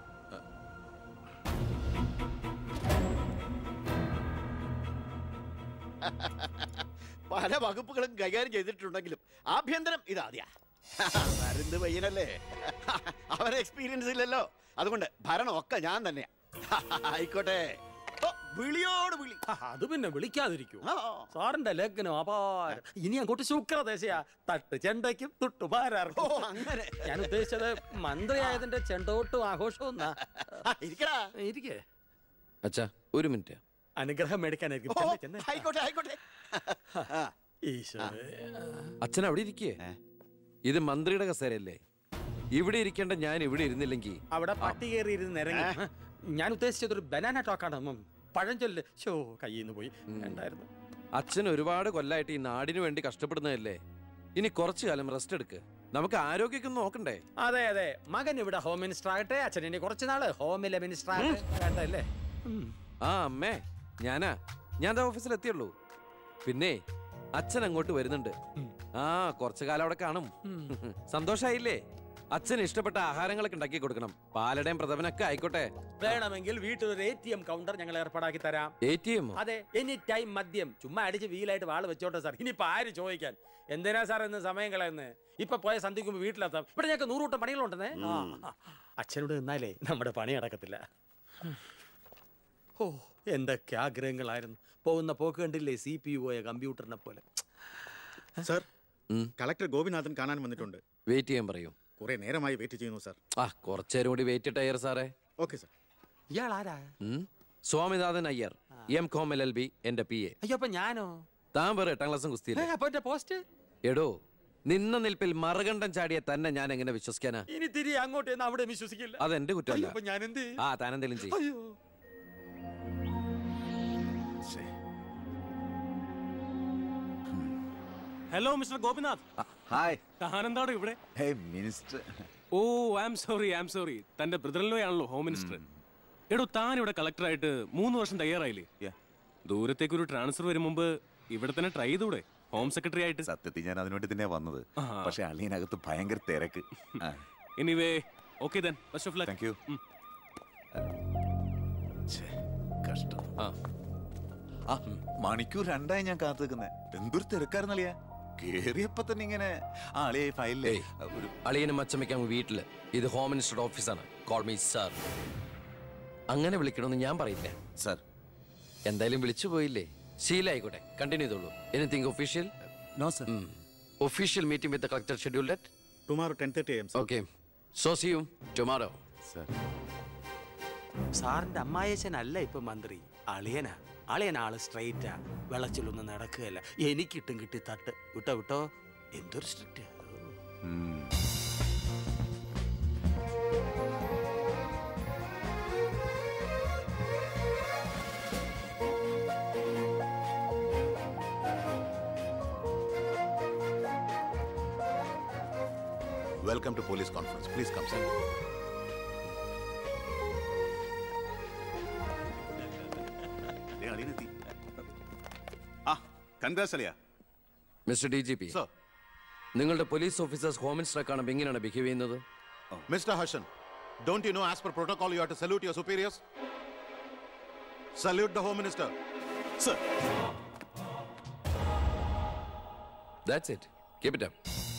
പല വകുപ്പുകളും കൈകാര്യം ചെയ്തിട്ടുണ്ടെങ്കിലും ആഭ്യന്തരം ഇതാദ്യ അരുന്ത് പയ്യനല്ലേ, അവരെ എക്സ്പീരിയൻസ് ഇല്ലല്ലോ. അതുകൊണ്ട് ഭരണം ഒക്കെ ഞാൻ തന്നെയാ. ആയിക്കോട്ടെ, വിളിയോട് വിളി. അത് പിന്നെ വിളിക്കാതിരിക്കൂ. സാറിന്റെ ലഗ്നം അപാരം. ഇനി അങ്ങോട്ട് ശുക്രദേശയാ. തട്ട് ചെണ്ടയ്ക്കും തുട്ടുപാരാർക്കും. അങ്ങനെ ഞാൻ ഉദ്ദേശിച്ചത് മന്ത്രിയായതിന്റെ ചെണ്ടോട്ടും ആഘോഷവും. ഇരിക്കേ അച്ഛാ ഒരു മിനിറ്റ്. അനുഗ്രഹം മേടിക്കാനായിരിക്കും. ആയിക്കോട്ടെ ആയിക്കോട്ടെ. അച്ഛൻ അവിടെ ഇരിക്കേ. ഇത് മന്ത്രിയുടെ കസേരയല്ലേ? ഇവിടെ ഇരിക്കേണ്ട ഞാൻ ഇവിടെ ഇരുന്നില്ലെങ്കിൽ അവിടെ പട്ടി കയറി ഇരുന്ന് ഇറങ്ങി. ഞാൻ ഉദ്ദേശിച്ചത് ഒരു ബനാന ടോക്കാണ്. പഴഞ്ചൊല്ല് ഷോ കയ്യിൽ നിന്ന് പോയി. ഉണ്ടായിരുന്നു. അച്ഛൻ ഒരുപാട് കൊല്ലായിട്ട് ഈ നാടിനു വേണ്ടി കഷ്ടപ്പെടുന്നതല്ലേ? ഇനി കുറച്ചു കാലം റെസ്റ്റ് എടുക്ക്. നമുക്ക് ആരോഗ്യമൊക്കെ നോക്കണ്ടേ? അതെ അതെ. മകൻ ഇവിടെ ഹോം മിനിസ്റ്റർ ആകട്ടെ. അച്ഛൻ ഇനി കുറച്ച് നാള് ഹോമിലെ മിനിസ്റ്റർ ആകട്ടെ. വേണ്ടല്ലേ? ആ അമ്മേ, ഞാനാ ഞാൻ ഓഫീസിൽ എത്തിയുള്ളൂ. പിന്നെ അച്ഛൻ അങ്ങോട്ട് വരുന്നുണ്ട്. ആ കുറച്ചു കാലം അവിടെ കാണും. സന്തോഷായില്ലേ? അച്ഛന് ഇഷ്ടപ്പെട്ട ആഹാരങ്ങളൊക്കെ ഉണ്ടാക്കി കൊടുക്കണം. പാലടയും പ്രഥമനൊക്കെ ആയിക്കോട്ടെ. വേണമെങ്കിൽ വീട്ടിൽ ഒരു എ ടി എം കൗണ്ടർ ഞങ്ങൾ ഏർപ്പാടാക്കി തരാം. A T M? അതെ, എനി ടൈം മദ്യം. ചുമ്മാ അടിച്ച് വീലായിട്ട് വാള് വെച്ചോട്ടെ സാർ. ഇനിയിപ്പോ ആര് ചോദിക്കാൻ? എന്തിനാ സാർ എന്ന് സമയം കളയുന്നത്? ഇപ്പൊ പോയ സന്ധിക്കുമ്പോ വീട്ടിലെത്താം. ഇവിടെ ഞങ്ങൾക്ക് നൂറുകൂട്ടം പണികളുണ്ടെന്നേ. അച്ഛനോട് നിന്നാലേ നമ്മുടെ പണി നടക്കത്തില്ല. ഓ എന്തൊക്കെ ആഗ്രഹങ്ങളായിരുന്നു. പോകുന്ന പോക്ക് കണ്ടില്ലേ? സി പി യു പോയ കമ്പ്യൂട്ടറിനെ പോലെ. സർ, കളക്ടർ ഗോപിനാഥൻ കാണാൻ വന്നിട്ടുണ്ട്. വെയിറ്റ് ചെയ്യാൻ പറയൂ. കുറെ നേരമായി വെയിറ്റ് ചെയ്യുന്നു സർ. ആ കുറച്ചേരം കൂടി വെയിറ്റ് ടയർ സാറേ. Okay sir. ഇയാൾ ആരാ? Swaminathan Iyer, M Com L L B, എന്റെ പി എ. അയ്യോ, അപ്പൊ ഞാനോ? താൻ വേറെ എട്ടാം ക്ലാസ്സും കുസ്തിയില്ല. പോസ്റ്റ് എടോ, നിന്ന നിൽപ്പിൽ മറുകണ്ഠം ചാടിയ തന്നെ ഞാൻ എങ്ങനെ വിശ്വസിക്കാനാ? ഇനി തിരി അങ്ങോട്ട് അവിടെ വിശ്വസിക്കില്ല. അതെന്റെ കുറ്റമല്ല. ഞാൻ എന്ത്? ആ താൻ എന്തെങ്കിലും ചെയ്യും. Hello mister Gopinath. ഹായ്. താനെന്താണോ ഇവിടെ? Minister. Oh I am sorry I am sorry. തന്റെ ബ്രദറിലോ ആണല്ലോ ഹോം മിനിസ്റ്റർ. എടോ, താൻ ഇവിടെ കളക്ടറായിട്ട് മൂന്ന് വർഷം തയ്യാറായില്ലേ? ദൂരത്തേക്ക് ഒരു ട്രാൻസ്ഫർ വരും മുമ്പ് ഇവിടെ തന്നെ ട്രൈ ചെയ്തൂടെ ഹോം സെക്രട്ടറി ആയിട്ട്? സത്യത്തിൽ ഞാൻ അതിനുവേണ്ടി തന്നെ വന്നത്. പക്ഷെ അളിയനകത്ത് ഭയങ്കര തിരക്ക്. Anyway okay then best of luck. Thank you. കഷ്ടം. ആ മണിക്കൂർ രണ്ടായി ഞാൻ കാത്തു നിൽക്കുന്നത്. എന്തൊരു തിരക്കായിരുന്നളിയാ. കേറിയപ്പോ തന്നെ ഇങ്ങനെ ആളിയെ ഫയലിലേ ഒരു അളിയനും അച്ചമ്മയ്ക്കും വീട്ടില്. ഇത് ഹോം മിനിസ്റ്ററുടെ ഓഫീസാണ്. Call me sir. അങ്ങനെ വിളിക്കണമെന്ന് ഞാൻ പറയില്ല സർ. എന്തായാലും വിളിച്ചു പോയില്ലേ, ശീലായിക്കോട്ടെ. കണ്ടിന്യൂ ചെയ്തോളൂ. Anything official? No sir. Official meeting with the collector scheduled at tomorrow ten thirty A M. Okay, so see you tomorrow. Sir. സാറിന്റെ അമ്മായച്ചനല്ല ഇപ്പൊ മന്ത്രി, അളിയനാ. അളിയൻ ആള് സ്ട്രൈറ്റാ, വെളച്ചിലൊന്നും നടക്കുകയല്ല. എനിക്കിട്ടും കിട്ടി തട്ട്. വിട്ടോ വിട്ടോ, എന്തൊരു strict. Welcome to police conference. Please come sir. ആ കൺഗ്രാറ്റ്സ് അലിയ. മിസ്റ്റർ ഡി ജി പി, നിങ്ങളുടെ പോലീസ് ഓഫീസേഴ്സ് ഹോം മിനിസ്റ്ററെ കാണുമ്പോൾ എങ്ങനെയാണ് ബിഹേവ് ചെയ്യുന്നത്? Mister Harshan, don't you know as per protocol you have to salute your superiors? Salute the home minister. Sir. That's it. Keep it up.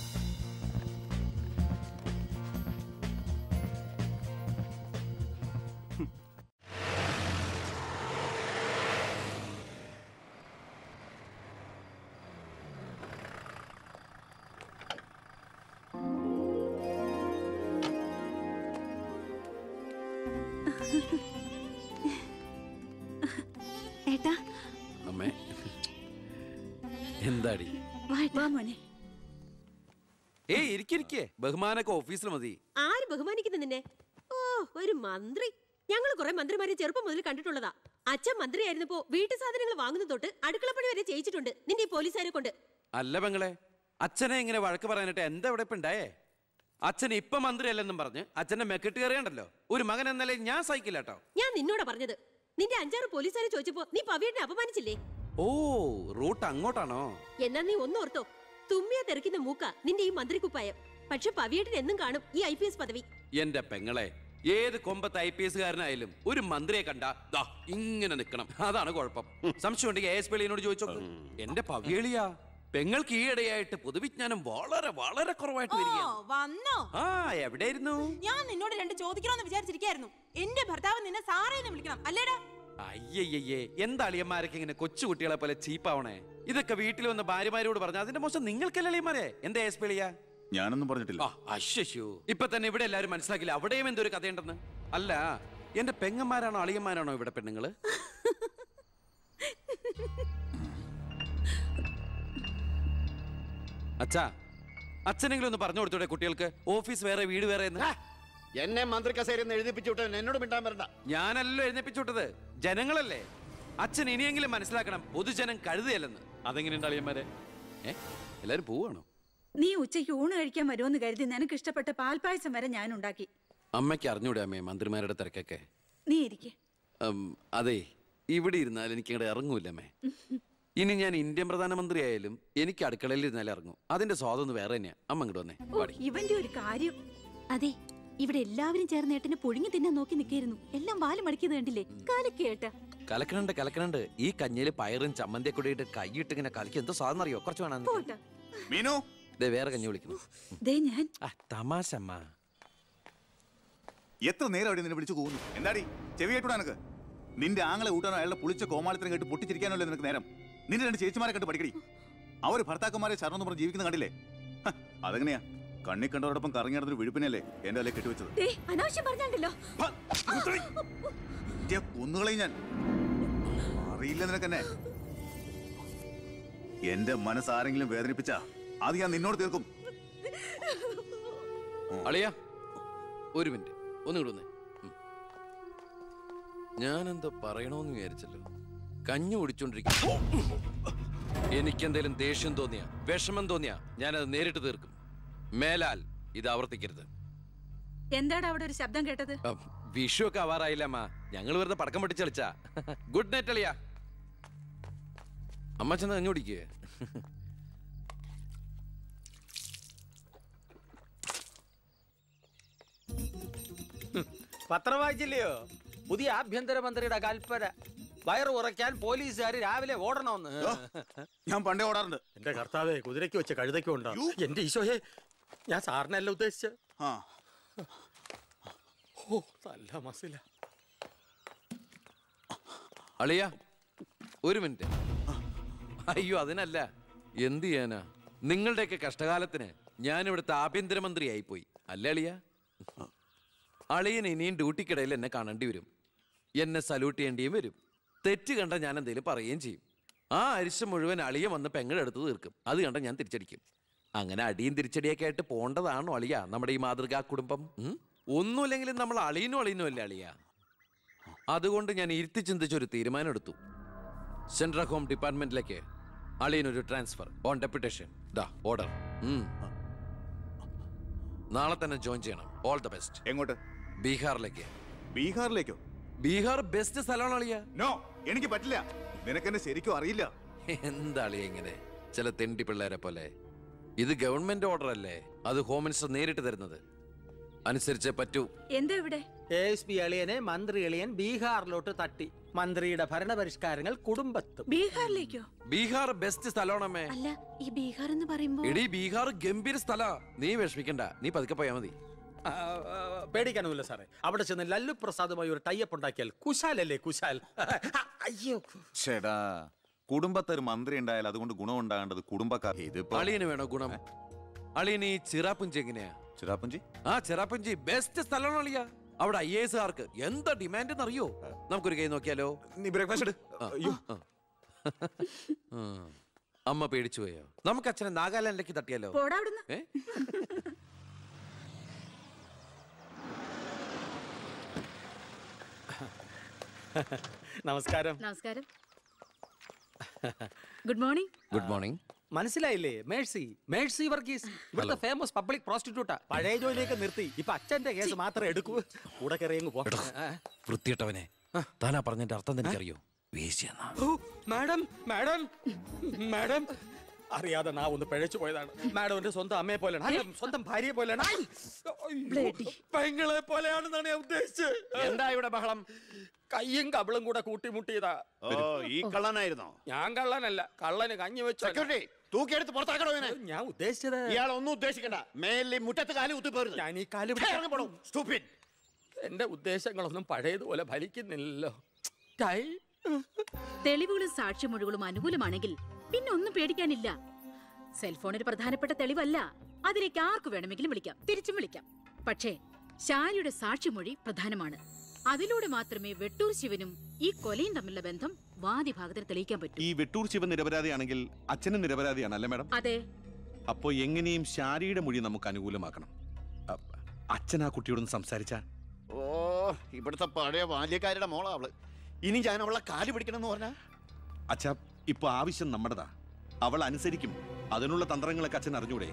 ഏട്ടാ, അമ്മേ, എന്താടി? വാ മോനെ. ഏയ് ഇരിക്കിരിക്കേ, ബഹുമാനൊക്കെ ഓഫീസിൽ മതി. ആര് ബഹുമാനിക്കുന്നു നിന്നെ? ഓ, ഒരു മന്ത്രി. ഞങ്ങൾ കുറെ മന്ത്രിമാരെ ചെറുപ്പം മുതൽ കണ്ടിട്ടുള്ളതാ. അച്ഛൻ മന്ത്രിയായിരുന്നപ്പോ വീട്ടു സാധനങ്ങൾ വാങ്ങുന്ന തൊട്ട് അടുക്കളപ്പണി വരെ ചെയ്യിച്ചിട്ടുണ്ട് നിന്റെ ഈ പോലീസുകാരെ കൊണ്ട്. അല്ല പെങ്ങളെ, അച്ഛനെ ഇങ്ങനെ വഴക്ക് പറയാനായിട്ട് എന്താ ഇവിടെ ഇപ്പൊ ഉണ്ടായേ? അച്ഛൻ ഇപ്പൊ മന്ത്രിയല്ലെന്നും പറഞ്ഞ് അച്ഛന്റെ മെക്കിട്ട് കയറിയണ്ടല്ലോ. ഒരു മകൻ എന്നല്ലേ ഞാൻ സഹിക്കില്ല കേട്ടോ. ഞാൻ നിന്നോടാ പറഞ്ഞത്. നിന്റെ അഞ്ചാറ് പോലീസുകാരെ ചോദിച്ചപ്പോ നീ പവിയനെ അപമാനിച്ചില്ലേ? ഓ, റൂട്ട് അങ്ങോട്ടാണോ? എന്നാ നീ ഒന്നോർത്തോ, തുമ്മിയാ തെറിക്കുന്ന മൂക്ക നിന്റെ ഈ മന്ത്രിക്കുപ്പായം. പക്ഷെ പവിയേട്ടൻ എന്നും കാണും ഈ ഐ പി എസ് പദവി. എന്റെ പെങ്ങളെ, ഏത് കൊമ്പത്ത് ഐ പി എസ് കാരനായാലും ഒരു മന്ത്രിയെ കണ്ട ദാ ഇങ്ങനെ നിക്കണം. അതാണ് കുഴപ്പം. സംശയം ഉണ്ടെങ്കിൽ എ എസ് പിളിനോട് ചോദിച്ചോക്ക്. എന്റെ പവിയളിയാ, പെങ്ങൾക്ക് ഈയിടെയായിട്ട് പൊതുവിജ്ഞാനം വളരെ വളരെ കുറവായിട്ട് വരിക. വന്നോ? ആ, എവിടെയായിരുന്നു? ഞാൻ നിന്നോട് രണ്ട് ചോദിക്കണമെന്ന് വിചാരിച്ചിരിക്കായിരുന്നു. എന്റെ ഭർത്താവ് നിന്നെ സാറേന്ന് വിളിക്കണം അല്ലേടാ? അയ്യയ്യേ, എന്താ അളിയന്മാരൊക്കെ ഇങ്ങനെ കൊച്ചു കുട്ടികളെ പോലെ ചീപ്പാവണേ? ഇതൊക്കെ വീട്ടിൽ വന്ന ഭാര്യമാരോട് പറഞ്ഞു അതിന്റെ മോശം നിങ്ങൾക്കല്ലേ അളിയന്മാരെ? എന്താ എസ് പിളിയാ? ഞാനൊന്നും പറഞ്ഞിട്ടില്ല. അശ്ശോ, ഇപ്പൊ തന്നെ ഇവിടെ എല്ലാരും മനസ്സിലാക്കില്ല അവിടെയും എന്തൊരു കഥയുണ്ടെന്ന്. അല്ല, എന്റെ പെങ്ങന്മാരാണോ അളിയന്മാരാണോ ഇവിടെ പെണ്ണുങ്ങള്? അച്ഛാ, അച്ഛനെങ്കിലും ഒന്ന് പറഞ്ഞു കൊടുത്തൂടെ കുട്ടികൾക്ക് ഓഫീസ് വേറെ വീട് വേറെ എന്ന്? എന്നെ മന്ത്രി കസേരന്ന് എഴുതിപ്പിച്ചു വിട്ടത് എന്നോട് മിണ്ടാൻ വരണ്ട. ഞാനല്ലോ എഴുന്നേപ്പിച്ചു വിട്ടത്, ജനങ്ങളല്ലേ. അച്ഛൻ ഇനിയെങ്കിലും മനസ്സിലാക്കണം പൊതുജനം കഴുതയല്ലെന്ന്. അതെങ്ങനെയുണ്ട് അളിയന്മാരെ? ഏ, എല്ലാരും പോവാണോ? നീ ഉച്ചയ്ക്ക് ഊണ് കഴിക്കാൻ വരുമെന്ന് കരുതി നിനക്ക് ഇഷ്ടപ്പെട്ട പാൽപ്പായസം വരെ ഞാൻ ഉണ്ടാക്കി. അമ്മയ്ക്ക് അറിഞ്ഞൂടെ അമ്മേ മന്ത്രിമാരുടെ തിരക്കൊക്കെ? നീ ഇരിക്കെ. അതെ, ഇവിടെ ഇരുന്നാൽ എനിക്ക് ഇങ്ങോട്ട് ഇറങ്ങൂല്ല അമ്മേ. ഇനി ഞാൻ ഇന്ത്യൻ പ്രധാനമന്ത്രി ആയാലും എനിക്ക് അടുക്കളയിൽ ഇരുന്നാലും ഇറങ്ങും. അതിന്റെ സ്വാദം വേറെ തന്നെയാ. അമ്മ ഇങ്ങോട്ട് വന്നേ. ഇവന്റെ ഒരു കാര്യം. അതെ, ഇവിടെ എല്ലാവരും ചേർന്ന് ഏട്ടനെ പൊഴിഞ്ഞു തിന്നാൻ നോക്കി നിൽക്കായിരുന്നു. എല്ലാം വാല് മടക്കിയത് കണ്ടില്ലേ? കാലക്കേട്ട കലക്കണുണ്ട് കലക്കണുണ്ട്. ഈ കഞ്ഞില് പയറും ചമ്മന്തിയെ കൂടിയിട്ട് കൈയിട്ട് ഇങ്ങനെ കലക്കി എന്തോ സാധനം അറിയോ? കുറച്ച് വേണം. മീനു, വേറെ കഞ്ഞി വിളിക്കുന്നു. തമാശ അമ്മ. എത്ര നേരം അവിടെ നിന്നെ വിളിച്ചു പോകുന്നു? എന്താടി ചെവി കേട്ടൂടാ നിനക്ക്? നിന്റെ ആങ്ങളെ കൂട്ടാനോ അയാളുടെ പുളിച്ച കോമാളിത്തരം കേട്ട് പൊട്ടിച്ചിരിക്കാനല്ലേ നിനക്ക് നേരം? നിന്റെ രണ്ട് ചേച്ചിമാരെ കണ്ട് പഠിക്കടി. അവര് ഭർത്താക്കന്മാരെ ശരണം പറഞ്ഞ് ജീവിക്കുന്ന കണ്ടില്ലേ? അതെങ്ങനെയാ? കണ്ണി കണ്ടവരോടൊപ്പം കറങ്ങി നടന്നൊരു വിഴുപ്പിനല്ലേ എന്റെ അല്ലെ കെട്ടിവെച്ചത്? അനാവശ്യം പറഞ്ഞാണ്ടല്ലോ. ഒന്നുകളെയും ഞാൻ അറിയില്ല നിനക്കെന്നെ. എന്റെ മനസ്സാരെങ്കിലും വേദനിപ്പിച്ചാ അത് ഞാൻ നിന്നോട് തീർക്കും. അളിയ, ഒരു മിനിറ്റ് ഒന്ന് കിടന്നേ. ഞാനെന്തോ പറയണോന്ന് വിചാരിച്ചല്ലോ. കഞ്ഞി കുടിച്ചോണ്ടിരിക്കും. എനിക്കെന്തേലും ദേഷ്യം തോന്നിയാ, വിഷമം തോന്നിയാ ഞാനത് നേരിട്ട് തീർക്കും. മേലാൽ ഇത് ആവർത്തിക്കരുത്. എന്താടാ അവിടെ ഒരു ശബ്ദം കേട്ടത്? വിഷു ഒക്കെ ആവാറായില്ല അമ്മ. ഞങ്ങൾ വെറുതെ പടക്കം പൊട്ടിച്ച് കളിച്ചാ. ഗുഡ് നൈറ്റ് അളിയ. അമ്മ ചെന്ന് കഞ്ഞി കുടിക്കേ. പത്രം വായിച്ചില്ലയോ? പുതിയ ആഭ്യന്തരമന്ത്രിയുടെ കൽപ്പന. വയറ് ഉറയ്ക്കാൻ പോലീസുകാർ രാവിലെ ഓടണമെന്ന്. ഞാൻ പണ്ടേ ഓടാറുണ്ട്. എന്റെ കർത്താവേ, കുതിരയ്ക്ക് വെച്ച കഴുതയ്ക്കും ഉണ്ടോ? എന്റെ ഈശോയെ, ഞാൻ സാറിനല്ല ഉദ്ദേശിച്ചത്. ഓ, നല്ല മസില. അളിയ, ഒരു മിനിറ്റ്. അയ്യോ, അതിനല്ല. എന്ത് ചെയ്യാനാ? നിങ്ങളുടെയൊക്കെ കഷ്ടകാലത്തിന് ഞാൻ ഇവിടുത്തെ ആഭ്യന്തരമന്ത്രി ആയിപ്പോയി. അല്ലേ അളിയ? അളിയൻ ഇനിയും ഡ്യൂട്ടിക്കിടയിൽ എന്നെ കാണേണ്ടി വരും. എന്നെ സല്യൂട്ട് ചെയ്യേണ്ടിയും വരും. തെറ്റ് കണ്ട ഞാൻ എന്തെങ്കിലും പറയുകയും ചെയ്യും. ആ അരിശം മുഴുവൻ അളിയ വന്ന് പെങ്ങളെടുത്ത് തീർക്കും. അത് കണ്ട ഞാൻ തിരിച്ചടിക്കും. അങ്ങനെ അടിയും തിരിച്ചടിയൊക്കെ ആയിട്ട് പോണ്ടതാണോ അളിയ നമ്മുടെ ഈ മാതൃകാ കുടുംബം? ഒന്നുമില്ലെങ്കിലും നമ്മൾ അളിയനും അളിയനും അല്ലേ അളിയ? അതുകൊണ്ട് ഞാൻ ഇരുത്തി ചിന്തിച്ചൊരു തീരുമാനം എടുത്തു. സെൻട്രൽ ഹോം ഡിപ്പാർട്ട്മെന്റിലേക്ക് അളിയനൊരു ട്രാൻസ്ഫർ ഓൺ ഡെപ്യൂട്ടേഷൻ. ദാ ഓർഡർ. നാളെ തന്നെ ജോയിൻ ചെയ്യണം. All the best. എങ്ങോട്ട്? ബീഹാറിലേക്ക്. ബീഹാറിലേക്കോ? ബീഹാർ ബെസ്റ്റ് സ്ഥലമാണ് അളിയ. നോ, എനിക്ക് പറ്റില്ല. നിനക്കെന്നെ ശരിക്കും അറിയില്ല. എന്താ അളിയ ഇങ്ങനെ ചില തെണ്ടി പിള്ളേരെ പോലെ? ഇത് ഗവൺമെന്റ് ഓർഡർ അല്ലേ, അത് ഹോം മിനിസ്റ്റർ നേരിട്ട് തരുന്നത്. അനുസരിച്ചേ പറ്റൂ. എന്താ ഇവിടെ? എസ് പി എളിയനെ മന്ത്രി എളിയൻ ബീഹാറിലോട്ട് തട്ടി. മന്ത്രിയുടെ ഭരണപരിഷ്കാരങ്ങൾ കുടുംബത്തും. ബീഹാറിലേക്കോ? ബീഹാർ ബെസ്റ്റ് സ്ഥലമാണമ്മേ. അല്ല, ഈ ബീഹാർ എന്ന് പറയുമ്പോ എടി ബീഹാർ ഗംഭീര സ്ഥല. നീ വിഷമിക്കണ്ട, നീ പതുക്കെ പോയാ മതി. പേടിക്കാനൊന്നുമില്ല സാറേ. അവിടെ ചെന്ന് ലല്ലു പ്രസാദുമായി ഒരു ടൈപ്പ് ഉണ്ടാക്കിയാൽ കുശാലല്ലേ കുശാൽ. അയ്യോ ചേടാ, കുടുംബത്തൊരു മന്ത്രി ഉണ്ടായാൽ അതുകൊണ്ട് ഗുണം ഉണ്ടാകേണ്ടത് കുടുംബക്കാർ. ഇതിപ്പോ അളിയന് വേണോ ഗുണം? അളിയന് ഈ ചിറാപ്പുഞ്ചി എങ്ങനെയാ? ചിറാപ്പുഞ്ചി? ആ ചിറാപ്പുഞ്ചി ബെസ്റ്റ് സ്ഥലമാണ് അളിയ. അവിടെ ഐ എസ് ആർക്ക് എന്താ ഡിമാൻഡ് എന്നറിയോ? നമുക്കൊരു കൈ നോക്കിയാലോ? നീ ബ്രേക്ക്ഫാസ്റ്റ്. അമ്മ പേടിച്ചു പോയോ? നമുക്ക് അച്ഛനെ നാഗാലാൻഡിലേക്ക് തട്ടിയാലോ? നമസ്കാരം. നമസ്കാരം. Good morning. Good morning. മനസ്സിലായില്ലേ? മേഴ്സി മേഴ്സി വർഗീസ്, ഇവിടുത്തെ ഫേമസ് പബ്ലിക് പ്രോസ്റ്റിറ്റ്യൂട്ടാ. പഴയ ജോലിയൊക്കെ നിർത്തി ഇപ്പൊ അച്ഛന്റെ കേസ് മാത്രമേ എടുക്കൂ. കൂടെ കയറിയങ്ങ് പോ. വൃത്തിയിട്ടവനെ, താനാ പറഞ്ഞതിന്റെ അർത്ഥം എനിക്കറിയോ? മാഡം മാഡം മാഡം അറിയാതെ നാ ഒന്ന് പിഴച്ചു പോയതാണ്. മാഡം എന്റെ സ്വന്തം അമ്മയെ പോലെയാണ്, സ്വന്തം ഭാര്യയെ പോലെയാണ്, പെങ്ങളെ പോലെയാണെന്നാണ് ഞാൻ ഉദ്ദേശിച്ചത്. എന്താ ഇവിടെ ബഹളം? കയ്യും കബളും കൂടെ കൂട്ടിമുട്ടിയതാ. ഈ കള്ളനായിരുന്നോ? ഞാൻ കള്ളനല്ല, കള്ളന് കഞ്ഞി വെച്ചു. തൂക്കിയെടുത്ത് പുറത്താക്കണോ? ഞാൻ ഉദ്ദേശിച്ചത്. ഇയാൾ ഒന്നും ഉദ്ദേശിക്കണ്ട. മേലിൽ മുറ്റത്ത് കാലി കുത്തിപ്പോരുത്. ഞാൻ ഈ കാല് എന്റെ ഉദ്ദേശങ്ങളൊന്നും പഴയതുപോലെ ഫലിക്കുന്നില്ലല്ലോ. തെളിവുകളും സാക്ഷിമൊഴികളും അനുകൂലമാണെങ്കിൽ പിന്നെ ഒന്നും പേടിക്കാനില്ല. സെൽഫോൺ ഒരു പ്രധാനപ്പെട്ട തെളിവല്ല. അതിലേക്ക് ആർക്ക് വേണമെങ്കിലും വിളിക്കാം, തിരിച്ചും വിളിക്കാം. പക്ഷേ ശാരിയുടെ സാക്ഷിമൊഴി പ്രധാനമാണ്. അതിലൂടെ മാത്രമേ വെട്ടൂർ ശിവനും ഈ കൊലയും തമ്മിലുള്ള ബന്ധം വാദിഭാഗത്തിന് തെളിയിക്കാൻ പറ്റൂ. ഈ വെട്ടൂർ ശിവൻ നിരപരാധിയാണെങ്കിൽ അച്ഛനും നിരപരാധിയാണ് അല്ലേ മാഡം? അതെ. അപ്പോ എങ്ങനെയും ശാരിയുടെ മൊഴി നമുക്ക് അനുകൂലമാക്കണം. അച്ഛൻ ആ കുട്ടിയോടൊന്ന് സംസാരിച്ചാ? ഓ, ഇവിടുത്തെ പഴയ ബാല്യക്കാരുടെ മോളാ അവള്. ഇനി ഞാൻ അവളെ കാല് പിടിക്കണമെന്ന് പറഞ്ഞാ? അച്ഛാ, ഇപ്പൊ ആവശ്യം നമ്മുടെതാ. അവൾ അനുസരിക്കും. അതിനുള്ള തന്ത്രങ്ങളൊക്കെ അച്ഛൻ അറിഞ്ഞൂടെ?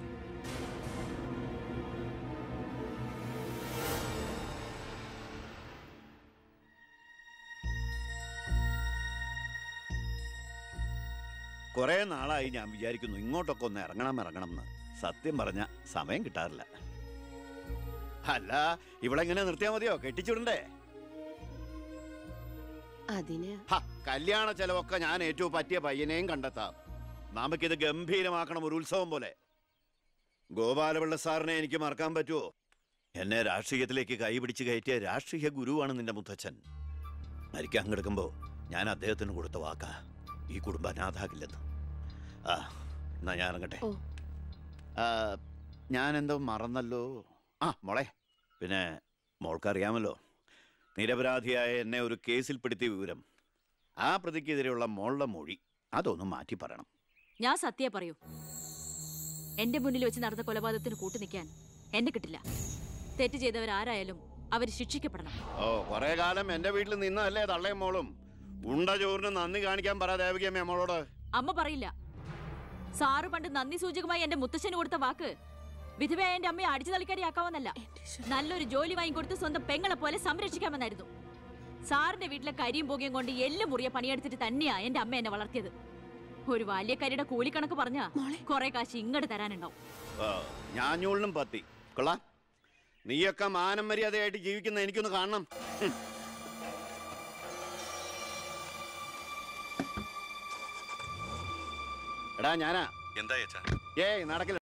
കുറെ നാളായി ഞാൻ വിചാരിക്കുന്നു ഇങ്ങോട്ടൊക്കെ ഒന്ന് ഇറങ്ങണം ഇറങ്ങണം എന്ന്. സത്യം പറഞ്ഞ സമയം കിട്ടാറില്ല. അല്ല, ഇവളെങ്ങനെ നിർത്തിയാ മതിയോ? കെട്ടിച്ചുവിടണ്ടേ? അതിന് കല്യാണ ചെലവൊക്കെ ഞാൻ ഏറ്റവും പറ്റിയ പയ്യനെയും കണ്ടെത്താം. നമുക്കിത് ഗംഭീരമാക്കണം, ഒരു ഉത്സവം പോലെ. ഗോപാലപിള്ള സാറിനെ എനിക്ക് മറക്കാൻ പറ്റുമോ? എന്നെ രാഷ്ട്രീയത്തിലേക്ക് കൈപിടിച്ച് കയറ്റിയ രാഷ്ട്രീയ ഗുരുവാണ് നിന്റെ മുത്തച്ഛൻ. മരിക്കാൻ കിടക്കുമ്പോ ഞാൻ അദ്ദേഹത്തിന് കൊടുത്ത വാക്കാ, ഈ കുടുംബം അനാഥാകില്ലെന്ന്. ആ, എന്നാ ഞാൻ ഇറങ്ങട്ടെ. ഞാനെന്തോ മറന്നല്ലോ. ആ മോളെ, പിന്നെ മോൾക്കറിയാമല്ലോ നിരപരാധിയായ എന്നെ ഒരു കേസിൽപ്പെടുത്തിയ വിവരം. ആ പ്രതിക്കെതിരെയുള്ള മോളുടെ മൊഴി അതൊന്നും മാറ്റി പറയണം. ഞാൻ സത്യം പറയൂ. എന്റെ മുന്നിൽ വെച്ച് നടന്ന കൊലപാതകത്തിന് കൂട്ടു നിൽക്കാൻ എന്നെ കിട്ടില്ല. തെറ്റ് ചെയ്തവരാരായാലും അവർ ശിക്ഷിക്കപ്പെടണം. ഓ, കുറെ കാലം എന്റെ വീട്ടിൽ നിന്നല്ലേ തള്ളയും മോളും. ഉണ്ട ചോറിന് നന്ദി കാണിക്കാൻ പറ ദേവകിയമ്മ മോളോട്. അമ്മ പറയില്ല. സാറ് പണ്ട് നന്ദി സൂചകമായി എന്റെ മുത്തശ്ശന് കൊടുത്ത വാക്ക് വിധവയായ എന്റെ അമ്മയെ അടിച്ചു തളിക്കാരിയാക്കാമെന്നല്ല, നല്ലൊരു ജോലി വാങ്ങിക്കൊടുത്ത് സ്വന്തം പെങ്ങളെ പോലെ സംരക്ഷിക്കാമെന്നായിരുന്നു. സാറിന്റെ വീട്ടിലെ കരിയും പുകയും കൊണ്ട് എല്ല് മുറിയെ പണിയെടുത്തിട്ട് തന്നെയാ എന്റെ അമ്മ എന്നെ വളർത്തിയത്. ഒരു ബാല്യക്കാരിയുടെ കൂലിക്കണക്ക് പറഞ്ഞാ കുറെ കാശ് ഇങ്ങോട്ട് തരാനുണ്ടാവും. ഞാഞ്ഞൂളിനും പത്തി കൊള്ളാ. നീയൊക്കെ മാനം മര്യാദയായിട്ട് ജീവിക്കുന്ന എനിക്കൊന്ന് കാണണം. എടാ ഞാനാ. എന്താ ഏയ് നടക്കില്ല.